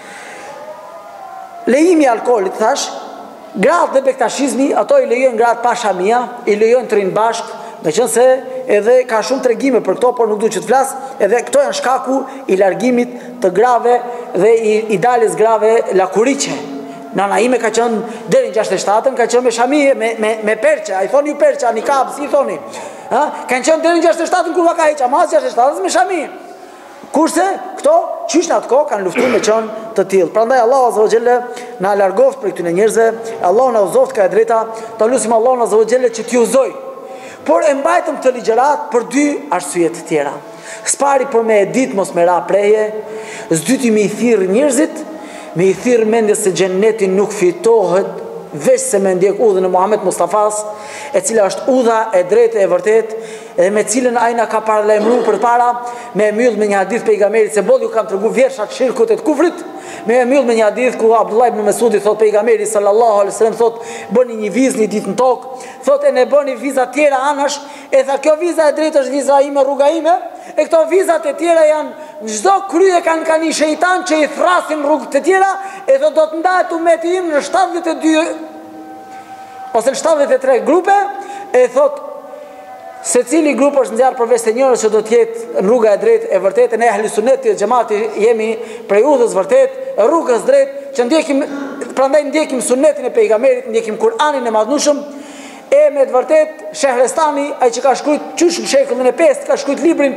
Lejimi i alkoolit, thash, gratë dhe bektashizmi, ato i lejojnë gratë pa shamia, i lejojnë të rinë bashkë, me qënë se edhe ka shumë tregime për këto, por nuk du që të flasë, edhe këto janë shkaku i largimit të grave dhe i daljes grave lakuriqe. Nana ime ka qënë deri në 67-ën, ka qënë me shamie, me perqe, a i thoni ju perqe, a një kabë, si i thoni. Kanë qënë deri në 67-ën kur va ka heqa, mas 67-ës me shamie. Kurse këto qysh në atë kohë kanë luftuar me qenë të tillë. Prandaj Allahu azza wa jalla na largoft për këtyre njerëzve, Allahu na uzoft ka e drejta, ta lutim Allahun azza wa jalla që t'ju uzoj. Por e mbajtëm këtë ligjërat për 2 arsye të tjera. Spari për me e ditë mos me ra preje, s'dyti me i thirr njerëzit, me i thirr mendjes se xheneti nuk fitohet veç se me ndjek udhën e Muhammed Mustafas, e cila është udha e drejtë e vërtet, edhe me cilën ajna ka paralajmëruar përpara, me mbyll me një hadith pejgamberit se bodhi u kam tregu vjershat shirkut e të kufrit, me mbyll me një hadith ku Abdullah ibn Mesudi thot pejgamberi sallallahu alaihi wasallam thot bëni një vizë një ditë në tokë, thot e ne bëni viza të tjera anash, e tha kjo viza e drejtë është viza ime, rruga ime, e këto vizat e tjera janë në çdo krye kanë një shejtan që i thrasin rrugët e tjera, e thot do të ndahet umeti im në 72 ose në 73 grupe, e thot se cili grup është nxjerrë përveç të njërës që do të jetë në rruga e drejtë e vërtetë, ne ehli sunneti dhe xhamati jemi prej udhës vërtet, rrugës drejtë, që ndjekim, prandaj ndjekim sunnetin e pejgamberit, ndjekim Kur'anin e madhnushëm, e me të vërtet Shehrestani, ai që ka shkruajt qysh në shekullin e 5, ka shkruajt librin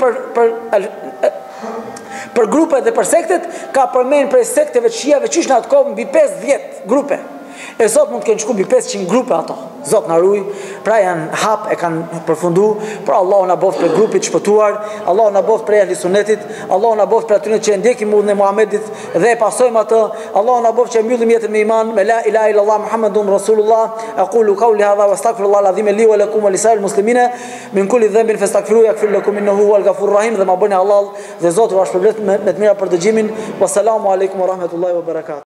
për grupet dhe për sektet, ka përmend prej sekteve të shiave qysh në atë kohë mbi 50 grupe. E sot mund të kenë shku mbi 500 grupe ato. Zot na ruaj, pra janë hap, e kanë përfundu, por Allahu na boft për grupit shpëtuar, Allahu na boft për ehli sunnetit, Allahu na boft për atyre që ndjekim udhën e Muhamedit dhe e pasojmë atë, Allahu na boft që mbyllim jetën me iman, me la ilaha illallah Muhammedun Rasulullah. Aqulu qawli hadha wastaghfirullah alazim li wa lakum wa lisairil muslimina min kulli dhanbin fastaghfiruhu yaghfir lakum innahu huwal ghafurur rahim. Dhe ma bëni Allah dhe Zoti ju shpërblet me të mira për dëgjimin. Wassalamu alaikum wa rahmatullahi wa barakatuh.